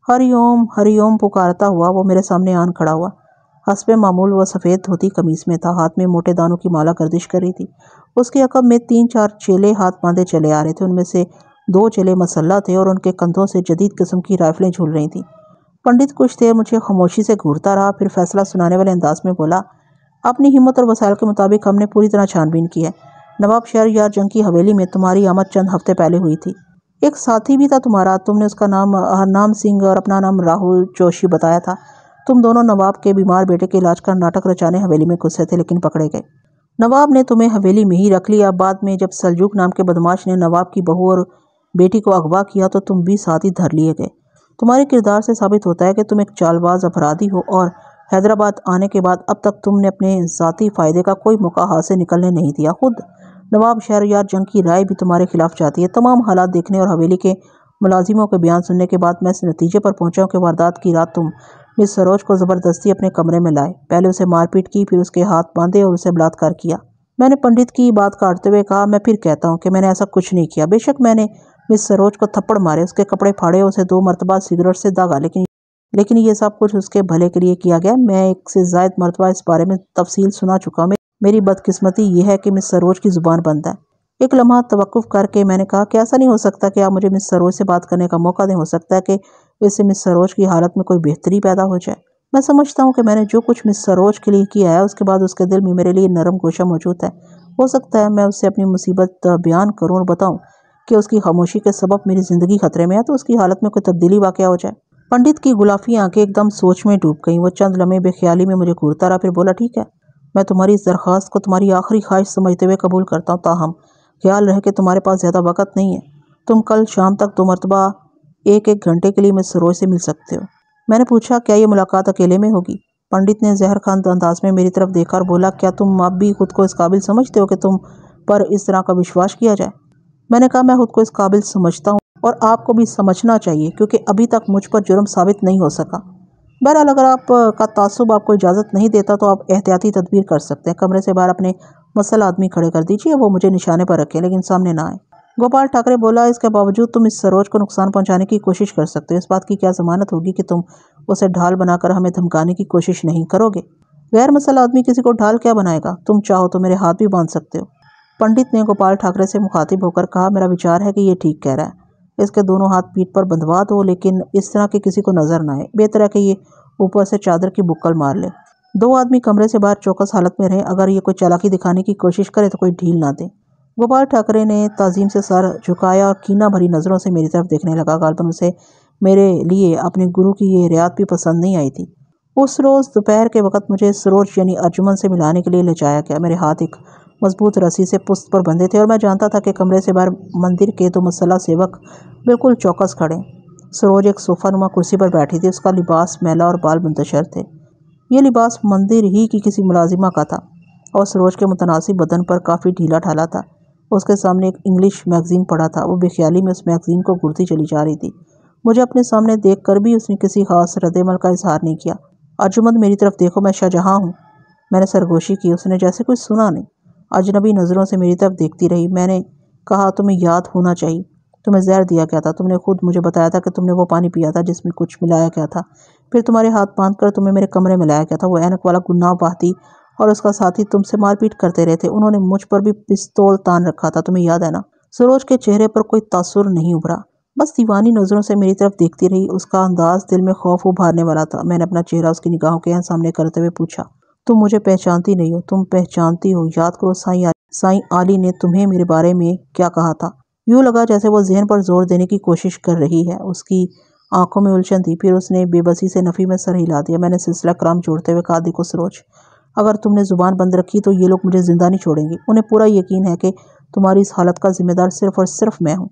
ہری اوم پکارتا ہوا وہ میرے سامنے آن کھڑا ہوا۔ حسب معمول وہ سفید دھوتی قمیص میں تھا، ہاتھ میں موٹے دانوں کی مالا گردش کر رہی تھی۔ اس کے عقب میں 3-4 چیلے ہاتھ باندھے چلے آ رہے تھے، ان میں سے 2 چیلے مسلح تھے اور ان کے کندھوں سے جدید قسم کی رائفلیں جھول رہی تھیں۔ پنڈت کچھ دیر مجھے خاموشی سے گھورتا رہا، پھر فیصلہ سنانے والے انداز میں بولا، اپنی ہمت اور وسائل کے مطابق ہم نے پوری طرح چھان بین کی ہے۔ نواب شہریار جنگ کی حویلی میں تمہاری آمد چند ہفتے پہلے ہوئی تھی۔ ایک ساتھی بھی تھا تمہارا، تم نے اس کا نام ہرنام سنگھ اور اپنا نام راہل جوشی بتایا تھا۔ تم دونوں نواب کے بیمار بیٹے کے علاج کا ناٹک رچانے حویلی میں گھسے تھے، لیکن پکڑے گئے۔ نواب نے تمہیں حویلی میں ہی رکھ لیا۔ بعد میں جب سلجوق نام کے بدماش نے نواب کی بہو اور بیٹی کو اغوا کیا تو تم بھی ساتھ ہی دھر لیے گئے۔ تمہارے کردار سے ثابت ہوتا ہے کہ تم ایک چال باز اپرادھی ہو، اور حیدرآباد آنے کے بعد اب تک تم نے اپنے ذاتی فائدے کا کوئی موقع ہاتھ سے نکلنے نہیں دیا۔ خود نواب شہریار جنگ کی رائے بھی تمہارے خلاف جاتی ہے۔ تمام حالات دیکھنے اور حویلی کے ملازموں کے بیان سننے کے بعد میں اس نتیجے پر پہنچا ہوں کہ واردات کی رات تم مس سروج کو زبردستی اپنے کمرے میں لائے، پہلے اسے مار پیٹ کی، پھر اس کے ہاتھ باندھے اور اسے بلاత్کار کیا۔ میں نے پنڈت کی بات کاٹتے ہوئے کہا، میں پھر کہتا ہوں کہ میں نے ایسا کچھ نہیں کیا۔ بے شک میں نے مس سروج کو تھپڑ مارے، اس کے کپڑے پھاڑے، اسے 2 مرتبہ سگریٹ سے داغا، لیکن یہ سب کچھ اس کے بھلے کے لیے کیا گیا۔ میں 1 سے زائد مرتبہ اس بارے میں تفصیل سنا چکا ہوں۔ میری بدقسمتی یہ ہے کہ مس سروج کی زبان بند ہے۔ ایک لمحہ توقف کر کے میں نے کہا کہ ایسا نہیں ہو سکتا کہ آپ مجھے مس سروج سے بات کرنے کا موقع دیں، ہو سکتا ہے کہ اس سے مس سروج کی حالت میں کوئی بہتری پیدا ہو جائے۔ میں سمجھتا ہوں کہ میں نے جو کچھ مس سروج کے لیے کیا ہے، اس کے بعد اس کے دل میں میرے لیے نرم گوشہ موجود ہے۔ ہو سکتا ہے میں اس سے اپنی مصیبت بیان کروں اور بتاؤں کہ اس کی خاموشی کے سبب میری زندگی خطرے میں ہے، تو اس کی حالت میں کوئی تبدیلی واقع ہو جائے۔ پنڈت کی گلافی آنکھیں ایک دم سوچ میں ڈوب گئیں۔ وہ چند لمحے بے خیالی میں مجھے گھورتا رہا، پھر بولا، ٹھیک ہے، میں تمہاری اس درخواست کو تمہاری آخری خواہش سمجھتے ہوئے قبول کرتا ہوں، تاہم خیال رہے کہ تمہارے پاس زیادہ وقت نہیں ہے۔ تم کل شام تک 2 مرتبہ 1-1 گھنٹے کے لیے مس سروج سے مل سکتے ہو۔ میں نے پوچھا، کیا یہ ملاقات اکیلے میں ہوگی؟ پنڈت نے زہر خند انداز میں میری طرف دیکھا اور بولا، کیا تم اب بھی خود کو اس قابل سمجھتے ہو کہ تم پر اس طرح کا وشواس کیا جائے؟ میں نے کہا، میں خود کو اس قابل سمجھتا ہوں اور آپ کو بھی سمجھنا چاہیے، کیونکہ ابھی تک مجھ پر جرم ثابت نہیں ہو سکا۔ بہرحال اگر آپ کا تعصب آپ کو اجازت نہیں دیتا تو آپ احتیاطی تدبیر کر سکتے ہیں۔ کمرے سے باہر اپنے مسلح آدمی کھڑے کر دیجیے، وہ مجھے نشانے پر رکھیں لیکن سامنے نہ آئیں۔ گوپال ٹھاکرے بولا، اس کے باوجود تم اس سروج کو نقصان پہنچانے کی کوشش کر سکتے ہو۔ اس بات کی کیا ضمانت ہوگی کہ تم اسے ڈھال بنا کر ہمیں دھمکانے کی کوشش نہیں کرو گے؟ غیر مسلح آدمی کسی کو ڈھال کیا بنائے گا؟ تم چاہو تو میرے ہاتھ بھی باندھ سکتے ہو۔ پنڈت نے گوپال ٹھاکرے سے مخاطب ہو کر کہا، میرا وچار ہے کہ یہ ٹھیک کہہ رہا ہے۔ اس کے دونوں ہاتھ پیٹھ پر بندھوا دو، لیکن اس طرح کہ کسی کو نظر نہ آئے۔ بہتر ہے کہ یہ اوپر سے چادر کی بکل مار لے۔ 2 آدمی کمرے سے باہر چوکس حالت میں رہیں، اگر یہ کوئی چالاکی دکھانے کی کوشش کرے تو کوئی ڈھیل نہ دیں۔ گوپال ٹھاکرے نے تعظیم سے سر جھکایا اور کینہ بھری نظروں سے میری طرف دیکھنے لگا۔ غالباً اسے میرے لیے اپنے گرو کی یہ رعایت بھی پسند نہیں آئی تھی۔ اس روز دوپہر کے وقت مجھے سروج یعنی ارجمن سے ملانے کے لیے لے جایا گیا۔ میرے ہاتھ ایک مضبوط رسی سے پشت پر بندھے تھے اور میں جانتا تھا کہ کمرے سے باہر مندر کے 2 مسلح سیوک بالکل چوکس کھڑے۔ سروج ایک صوفہ نما کرسی پر بیٹھی تھی، اس کا لباس میلا اور بال منتشر تھے۔ یہ لباس مندر ہی کی کسی ملازمہ کا تھا اور سروج کے متناسب بدن پر کافی ڈھیلا ڈھالا تھا۔ اس کے سامنے ایک انگلش میگزین پڑا تھا، وہ بے خیالی میں اس میگزین کو گھورتی چلی جا رہی تھی۔ مجھے اپنے سامنے دیکھ کر بھی اس نے کسی خاص رد عمل کا اظہار نہیں کیا۔ ارجمن میری طرف دیکھو، میں شاہجہاں ہوں۔ میں نے سرگوشی کی، اس نے جیسے کچھ سنا نہیں، اجنبی نظروں سے میری طرف دیکھتی رہی۔ میں نے کہا، تمہیں یاد ہونا چاہیے، تمہیں زہر دیا گیا تھا، تم نے خود مجھے بتایا تھا کہ تم نے وہ پانی پیا تھا جس میں کچھ ملایا گیا تھا، پھر تمہارے ہاتھ باندھ کر تمہیں میرے کمرے میں لایا گیا تھا۔ وہ اینک والا گناہ باہتی اور اس کا ساتھی تم سے مار پیٹ کرتے رہے تھے، انہوں نے مجھ پر بھی پستول تان رکھا تھا، تمہیں یاد ہے نا؟ سروج کے چہرے پر کوئی تاثر نہیں ابھرا، بس دیوانی نظروں سے میری طرف دیکھتی رہی۔ اس کا انداز دل میں خوف ابھارنے والا تھا۔ میں نے اپنا چہرہ اس کی نگاہوں کے سامنے کرتے ہوئے پوچھا، تم مجھے پہچانتی نہیں ہو؟ تم پہچانتی ہو، یاد کرو سائیں عالی نے تمہیں میرے بارے میں کیا کہا تھا۔ یوں لگا جیسے وہ ذہن پر زور دینے کی کوشش کر رہی ہے۔ اس کی آنکھوں میں الجھن تھی، پھر اس نے بے بسی سے نفی میں سر ہلا دیا۔ میں نے سلسلہ کرام جوڑتے ہوئے کہا، دیکھو سروج، اگر تم نے زبان بند رکھی تو یہ لوگ مجھے زندہ نہیں چھوڑیں گے۔ انہیں پورا یقین ہے کہ تمہاری اس حالت کا ذمہ دار صرف اور صرف میں ہوں۔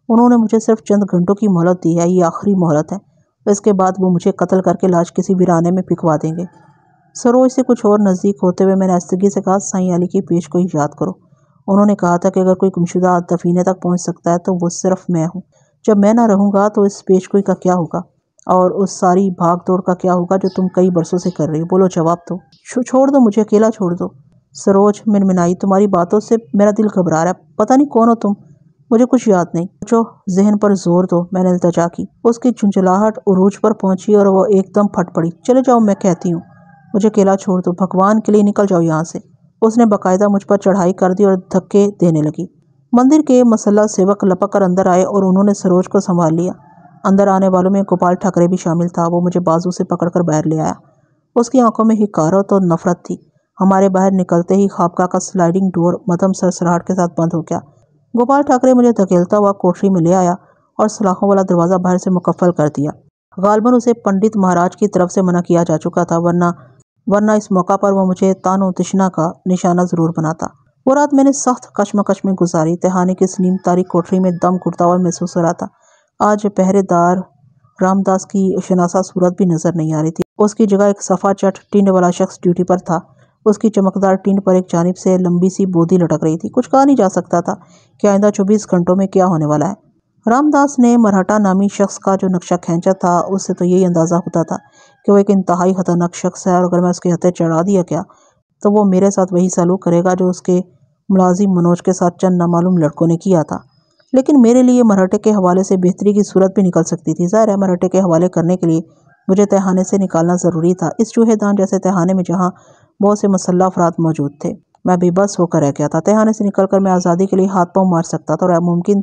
انہوں نے مجھے صرف چند گھنٹوں کی مہلت دی ہے، یہ آخری مہلت ہے، اس کے بعد وہ مجھے قتل کر کے لاش کسی ویرانے میں پھینکوا دیں گے۔ سروج سے کچھ اور نزدیک ہوتے ہوئے میں نے آہستگی سے کہا، سائیں علی کی پیش کو یاد کرو، انہوں نے کہا تھا کہ اگر کوئی گمشدہ دفینے تک پہنچ سکتا ہے تو وہ صرف میں ہوں۔ جب میں نہ رہوں گا تو اس پیش گوئی کا کیا ہوگا، اور اس ساری بھاگ دوڑ کا کیا ہوگا جو تم کئی برسوں سے کر رہی ہو؟ بولو، جواب دو۔ چھوڑ دو مجھے، اکیلا چھوڑ دو۔ سروج منمنائی، تمہاری باتوں سے میرا دل گھبرا رہا ہے، پتہ نہیں کون ہو تم، مجھے کچھ یاد نہیں۔ سوچو، ذہن پر زور دو، میں نے التجا کی۔ اس کی جھنجھلاہٹ عروج پر پہنچی اور وہ ایک دم پھٹ پڑی۔ چلے جاؤ، میں کہتی ہوں، مجھے اکیلا چھوڑ دو، بھگوان کے لیے نکل جاؤ یہاں سے۔ اس نے باقاعدہ مجھ پر چڑھائی کر دی اور دھکے دینے لگی۔ مندر کے مسلح سیوک لپک کر اندر آئے اور انہوں نے سروج کو سنبھال لیا۔ اندر آنے والوں میں گوپال ٹھاکرے بھی شامل تھا۔ وہ مجھے بازو سے پکڑ کر باہر لے آیا۔ اس کی آنکھوں میں حقارت اور نفرت تھی۔ ہمارے باہر نکلتے ہی خوابگاہ کا سلائڈنگ ڈور مدھم سرسراہٹ کے ساتھ بند ہو گیا۔ گوپال ٹھاکرے مجھے دھکیلتا ہوا کوٹری میں لے آیا اور سلاخوں والا دروازہ باہر سے مقفل کر دیا۔ غالباً اسے پنڈت مہاراج کی طرف سے منع کیا جا چکا تھا، ورنہ اس موقع پر وہ مجھے تان و تشنا کا نشانہ ضرور بناتا۔ وہ رات میں نے سخت کشمکش میں گزاری۔ تہانے کی اس نیم تاریک کوٹری میں دم گھٹتا ہوا محسوس ہو رہا تھا۔ آج پہرے دار رام داس کی شناسا صورت بھی نظر نہیں آ رہی تھی۔ اس کی جگہ ایک صفا چٹ ٹینڈ والا شخص ڈیوٹی پر تھا۔ اس کی چمکدار ٹینڈ پر ایک جانب سے لمبی سی بودی لٹک رہی تھی۔ کچھ کہا نہیں جا سکتا تھا کہ آئندہ 24 گھنٹوں میں کیا ہونے والا ہے۔ رام داس نے مراٹھا نامی شخص کا جو نقشہ کھینچا تھا، اس سے تو یہی اندازہ ہوتا تھا کہ وہ ایک انتہائی خطرناک شخص ہے، اور اگر میں اس کے ہتھے چڑھا دیا گیا تو وہ میرے ساتھ وہی سلوک کرے گا جو اس کے ملازم منوج کے ساتھ چند نامعلوم لڑکوں نے کیا تھا۔ لیکن میرے لیے مرہٹے کے حوالے سے بہتری کی صورت بھی نکل سکتی تھی۔ ظاہر ہے مرہٹے کے حوالے کرنے کے لیے مجھے تہانے سے نکالنا ضروری تھا، اس چوہے دان جیسے تہانے میں جہاں بہت سے مسلح افراد موجود تھے۔ میں بے بس ہو کر رہ گیا تھا۔ تہانے سے نکل کر میں آزادی کے لیے ہاتھ پاؤں مار سکتا تھا،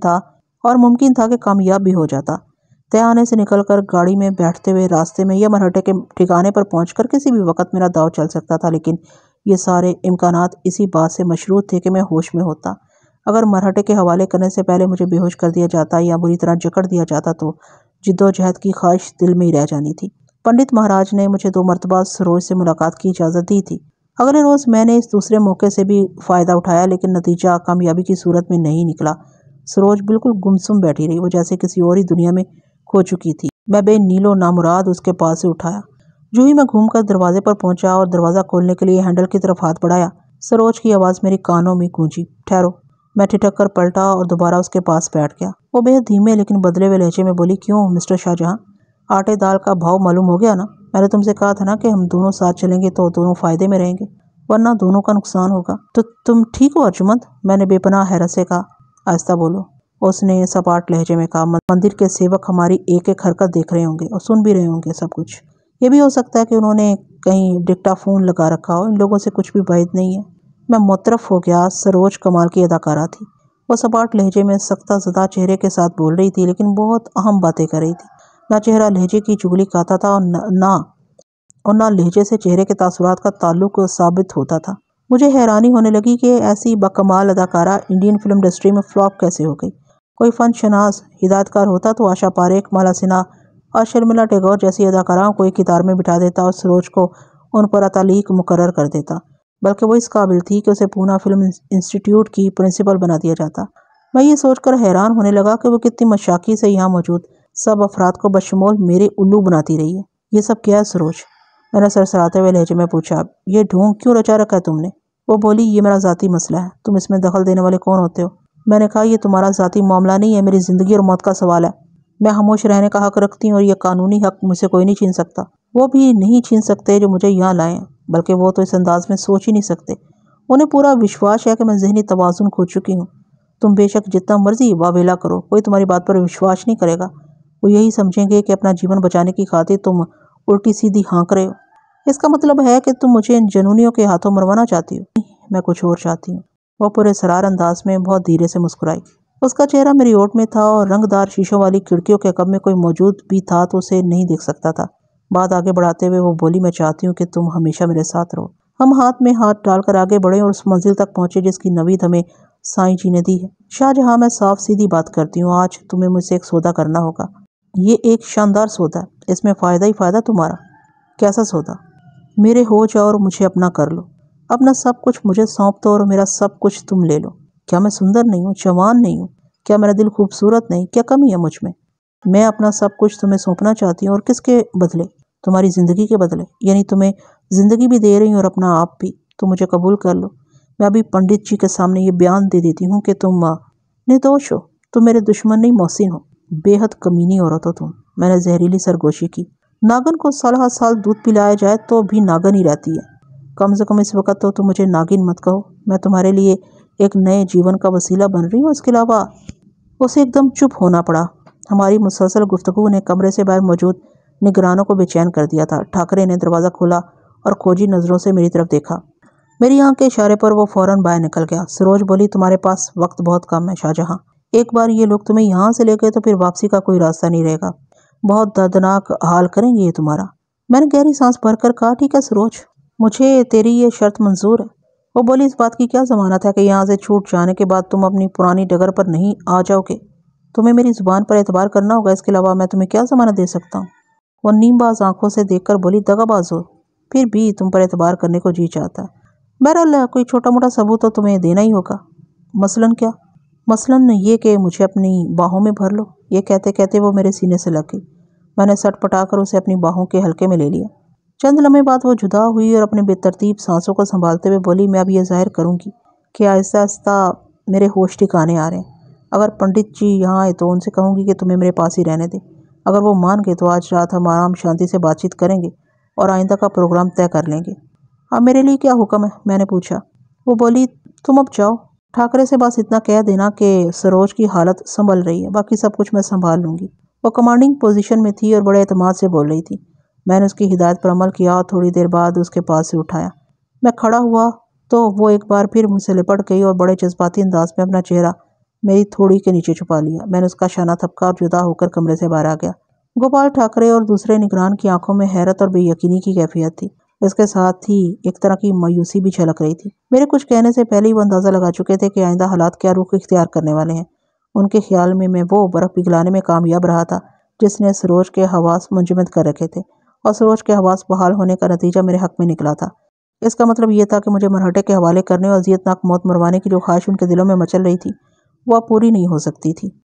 اور ممکن تھا کہ کامیاب بھی ہو جاتا۔ تہانے سے نکل کر گاڑی میں بیٹھتے ہوئے راستے میں یا مرہٹے کے ٹھکانے پر پہنچ کر کسی بھی وقت میرا داؤ چل سکتا تھا، لیکن یہ سارے امکانات اسی بات سے مشروط تھے کہ میں ہوش میں ہوتا۔ اگر مرہٹے کے حوالے کرنے سے پہلے مجھے بے ہوش کر دیا جاتا یا بری طرح جکڑ دیا جاتا تو جد و جہد کی خواہش دل میں ہی رہ جانی تھی۔ پنڈت مہاراج نے مجھے 2 مرتبہ سروج سے ملاقات کی اجازت دی تھی۔ اگلے روز میں نے اس دوسرے موقع سے بھی فائدہ اٹھایا، لیکن نتیجہ کامیابی کی صورت میں نہیں نکلا۔ سروج بالکل گمسم بیٹھی رہی، وہ جیسے کسی اور ہی دنیا میں کھو چکی تھی۔ میں بے نیل و نامراد اس کے پاس سے اٹھایا۔ جو ہی میں گھوم کر دروازے پر پہنچا اور دروازہ کھولنے کے لیے ہینڈل کی طرف ہاتھ بڑھایا، سروج کی آواز میری کانوں میں گونجی، ٹھہرو۔ میں ٹھٹک کر پلٹا اور دوبارہ اس کے پاس بیٹھ گیا۔ وہ بے حد دھیمے لیکن بدلے ہوئے لہجے میں بولی، کیوں مسٹر شاہجہاں، آٹے دال کا بھاؤ معلوم ہو گیا نا؟ میں نے تم سے کہا تھا نا کہ ہم دونوں ساتھ چلیں گے تو دونوں فائدے میں رہیں گے، ورنہ دونوں کا نقصان ہوگا۔ تو تم ٹھیک ہو ارجمند؟ میں نے بے پناہ حیرت سے کہا۔ آہستہ بولو، اس نے سپاٹ لہجے میں کہا۔ مندر کے سیوک ہماری ایک ایک حرکت دیکھ رہے ہوں گے اور سن بھی رہے ہوں گے سب کچھ۔ یہ بھی ہو سکتا ہے کہ انہوں نے کہیں ڈکٹا فون لگا رکھا ہو، ان لوگوں سے کچھ بھی بعید نہیں ہے۔ میں مترف ہو گیا۔ سروج کمال کی اداکارہ تھی۔ وہ سپاٹ لہجے میں سختہ زدہ چہرے کے ساتھ بول رہی تھی، لیکن بہت اہم باتیں کر رہی تھی۔ نہ چہرہ لہجے کی چگلی کھاتا تھا اور نہ لہجے سے چہرے کے تاثرات کا تعلق ثابت ہوتا تھا۔ مجھے حیرانی ہونے لگی کہ ایسی بکمال اداکارہ انڈین فلم انڈسٹری میں فلاپ کیسے ہو گئی۔ کوئی فن شناس ہدایت کار ہوتا تو آشا پاریکھ، مالا سنہا اور شرمیلا ٹیگور جیسی اداکاراؤں کو ایک قطار میں بٹھا دیتا اور سروج کو ان پر اتعلیق مقرر کر دیتا، بلکہ وہ اس قابل تھی کہ اسے پونا فلم انسٹیٹیوٹ کی پرنسپل بنا دیا جاتا۔ میں یہ سوچ کر حیران ہونے لگا کہ وہ کتنی مشاقی سے یہاں موجود سب افراد کو بشمول میرے الو بناتی رہی ہے۔ یہ سب کیا ہے سروج؟ میں نے سرسراتے ہوئے لہجے میں پوچھا۔ یہ ڈھونگ کیوں رچا رکھا ہے تم نے؟ وہ بولی، یہ میرا ذاتی مسئلہ ہے، تم اس میں دخل دینے والے کون ہوتے ہو؟ میں نے کہا، یہ تمہارا ذاتی معاملہ نہیں ہے، میری زندگی اور موت کا سوال ہے۔ میں خاموش رہنے کا حق رکھتی ہوں اور یہ قانونی حق مجھ سے کوئی نہیں چھین سکتا۔ وہ بھی نہیں چھین سکتے جو مجھے یہاں لائے ہیں، بلکہ وہ تو اس انداز میں سوچ ہی نہیں سکتے۔ انہیں پورا وشواس ہے کہ میں ذہنی توازن کھو چکی ہوں۔ تم بے شک جتنا مرضی واویلا کرو، کوئی تمہاری بات پر وشواس نہیں کرے گا۔ وہ یہی سمجھیں گے کہ اپنا جیون بچانے کی خاطر تم الٹی سیدھی ہانک رہے ہو۔ اس کا مطلب ہے کہ تم مجھے ان جنونیوں کے ہاتھوں مروانا چاہتی ہو۔ میں کچھ اور چاہتی ہوں۔ وہ پورے سرار انداز میں بہت دھیرے سے مسکرائی۔ اس کا چہرہ میری اوٹ میں تھا اور رنگ دار شیشوں والی کھڑکیوں کے عقب میں کوئی موجود بھی تھا تو اسے نہیں دیکھ سکتا تھا۔ بات آگے بڑھاتے ہوئے وہ بولی، میں چاہتی ہوں کہ تم ہمیشہ میرے ساتھ رہو۔ ہم ہاتھ میں ہاتھ ڈال کر آگے بڑھے اور اس منزل تک پہنچے جس کی نوید ہمیں سائیں جی نے دی ہے۔ شاہجہاں، میں صاف سیدھی بات کرتی ہوں، آج تمہیں مجھ سے ایک سودا کرنا ہوگا۔ یہ ایک شاندار سودا ہے، اس میں فائدہ ہی فائدہ تمہارا۔ کیسا سودا؟ میرے ہو جاؤ اور مجھے اپنا کر لو۔ اپنا سب کچھ مجھے سونپ دو اور میرا سب کچھ تم لے لو۔ کیا میں سندر نہیں ہوں، جوان نہیں ہوں؟ क्या मेरा दिल खूबसूरत नहीं? क्या कमी है मुझ में? मैं अपना सब कुछ तुम्हें सौंपना चाहती हूँ, और किसके बदले? तुम्हारी ज़िंदगी के बदले। यानी तुम्हें ज़िंदगी भी दे रही हूँ और अपना आप भी। तो मुझे कबूल कर लो। मैं अभी पंडित जी के सामने ये बयान दे देती हूँ कि तुम निर्दोष हो। तुम मेरे दुश्मन नहीं, मोहसिन हो। बेहद कमीनी औरत हो तुम। मैंने जहरीली सरगोशी की। नागन को साल साल दूध पिलाया जाए तो भी नागन ही रहती है। कम से कम इस वक्त तो तुम मुझे नागिन मत कहो। मैं तुम्हारे लिए एक नए जीवन का वसीला बन रही हूँ। इसके अलावा उसे एकदम चुप होना पड़ा। हमारी मुसलसल गुफ्तगू ने कमरे से बाहर मौजूद निगरानों को बेचैन कर दिया था। ठाकरे ने दरवाज़ा खोला और खोजी नज़रों से मेरी तरफ देखा। मेरी आंख के इशारे पर वो फौरन बाहर निकल गया। सरोज बोली, तुम्हारे पास वक्त बहुत कम है शाहजहां। एक बार ये लोग तुम्हें यहाँ से ले गए तो फिर वापसी का कोई रास्ता नहीं रहेगा। बहुत दर्दनाक हाल करेंगे ये तुम्हारा। मैंने गहरी सांस भरकर कहा, ठीक है सरोज, मुझे तेरी ये शर्त मंजूर है। वो बोली, इस बात की क्या ज़मानत है कि यहाँ से छूट जाने के बाद तुम अपनी पुरानी डगर पर नहीं आ जाओगे? तुम्हें मेरी ज़ुबान पर एतबार करना होगा। इसके अलावा मैं तुम्हें क्या ज़मानत दे सकता हूँ? वो नीमबाज आंखों से देखकर बोली, दगाबाज हो, फिर भी तुम पर एतबार करने को जी चाहता है। बहरहाल कोई छोटा मोटा सबूत तो तुम्हें देना ही होगा। मसलन क्या? मसलन ये कि मुझे अपनी बाहों में भर लो। ये कहते कहते वो मेरे सीने से लग गई। मैंने सट पटाकर उसे अपनी बाहों के हल्के में ले लिया। चंद लम्हे बाद वो जुदा हुई और अपने बेतरतीब सांसों को संभालते हुए बोली, मैं अब ये जाहिर करूँगी कि आहिस्ता आहिस्ता मेरे होश ठिकाने आ रहे हैं। अगर पंडित जी यहाँ आए तो उनसे कहूँगी कि तुम्हें मेरे पास ही रहने दें। अगर वो मान गए तो आज रात हम आराम शांति से बातचीत करेंगे और आइंदा का प्रोग्राम तय कर लेंगे। अब मेरे लिए क्या हुक्म है? मैंने पूछा। वो बोली, तुम अब जाओ। ठाकरे से बस इतना कह देना कि सरोज की हालत संभल रही है, बाकी सब कुछ मैं संभाल लूँगी। वो कमांडिंग पोजीशन में थी और बड़े एतमाद से बोल रही थी। मैंने उसकी हिदायत पर अमल किया और थोड़ी देर बाद उसके पास से उठाया। मैं खड़ा हुआ तो वो एक बार फिर मुझसे लिपट गई और बड़े जज्बाती अंदाज में अपना चेहरा मेरी थोड़ी के नीचे छुपा लिया। मैंने उसका शाना थपका और जुदा होकर कमरे से बाहर आ गया। गोपाल ठाकरे और दूसरे निगरान की आंखों में हैरत और बेयकीनी की कैफियत थी। इसके साथ ही एक तरह की मायूसी भी झलक रही थी। मेरे कुछ कहने से पहले ही वो अंदाज़ा लगा चुके थे कि आइंदा हालात क्या रुख इख्तियार करने वाले हैं। उनके ख्याल में मैं वो बर्फ़ पिघलाने में कामयाब रहा था जिसने सरोज के हवास मुंजमद कर रखे थे, और सरोज के हवास बहाल होने का नतीजा मेरे हक में निकला था। इसका मतलब ये था कि मुझे मरहटे के हवाले करने और अज़ियतनाक मौत मरवाने की जो ख्वाहिश उनके दिलों में मचल रही थी, वह पूरी नहीं हो सकती थी।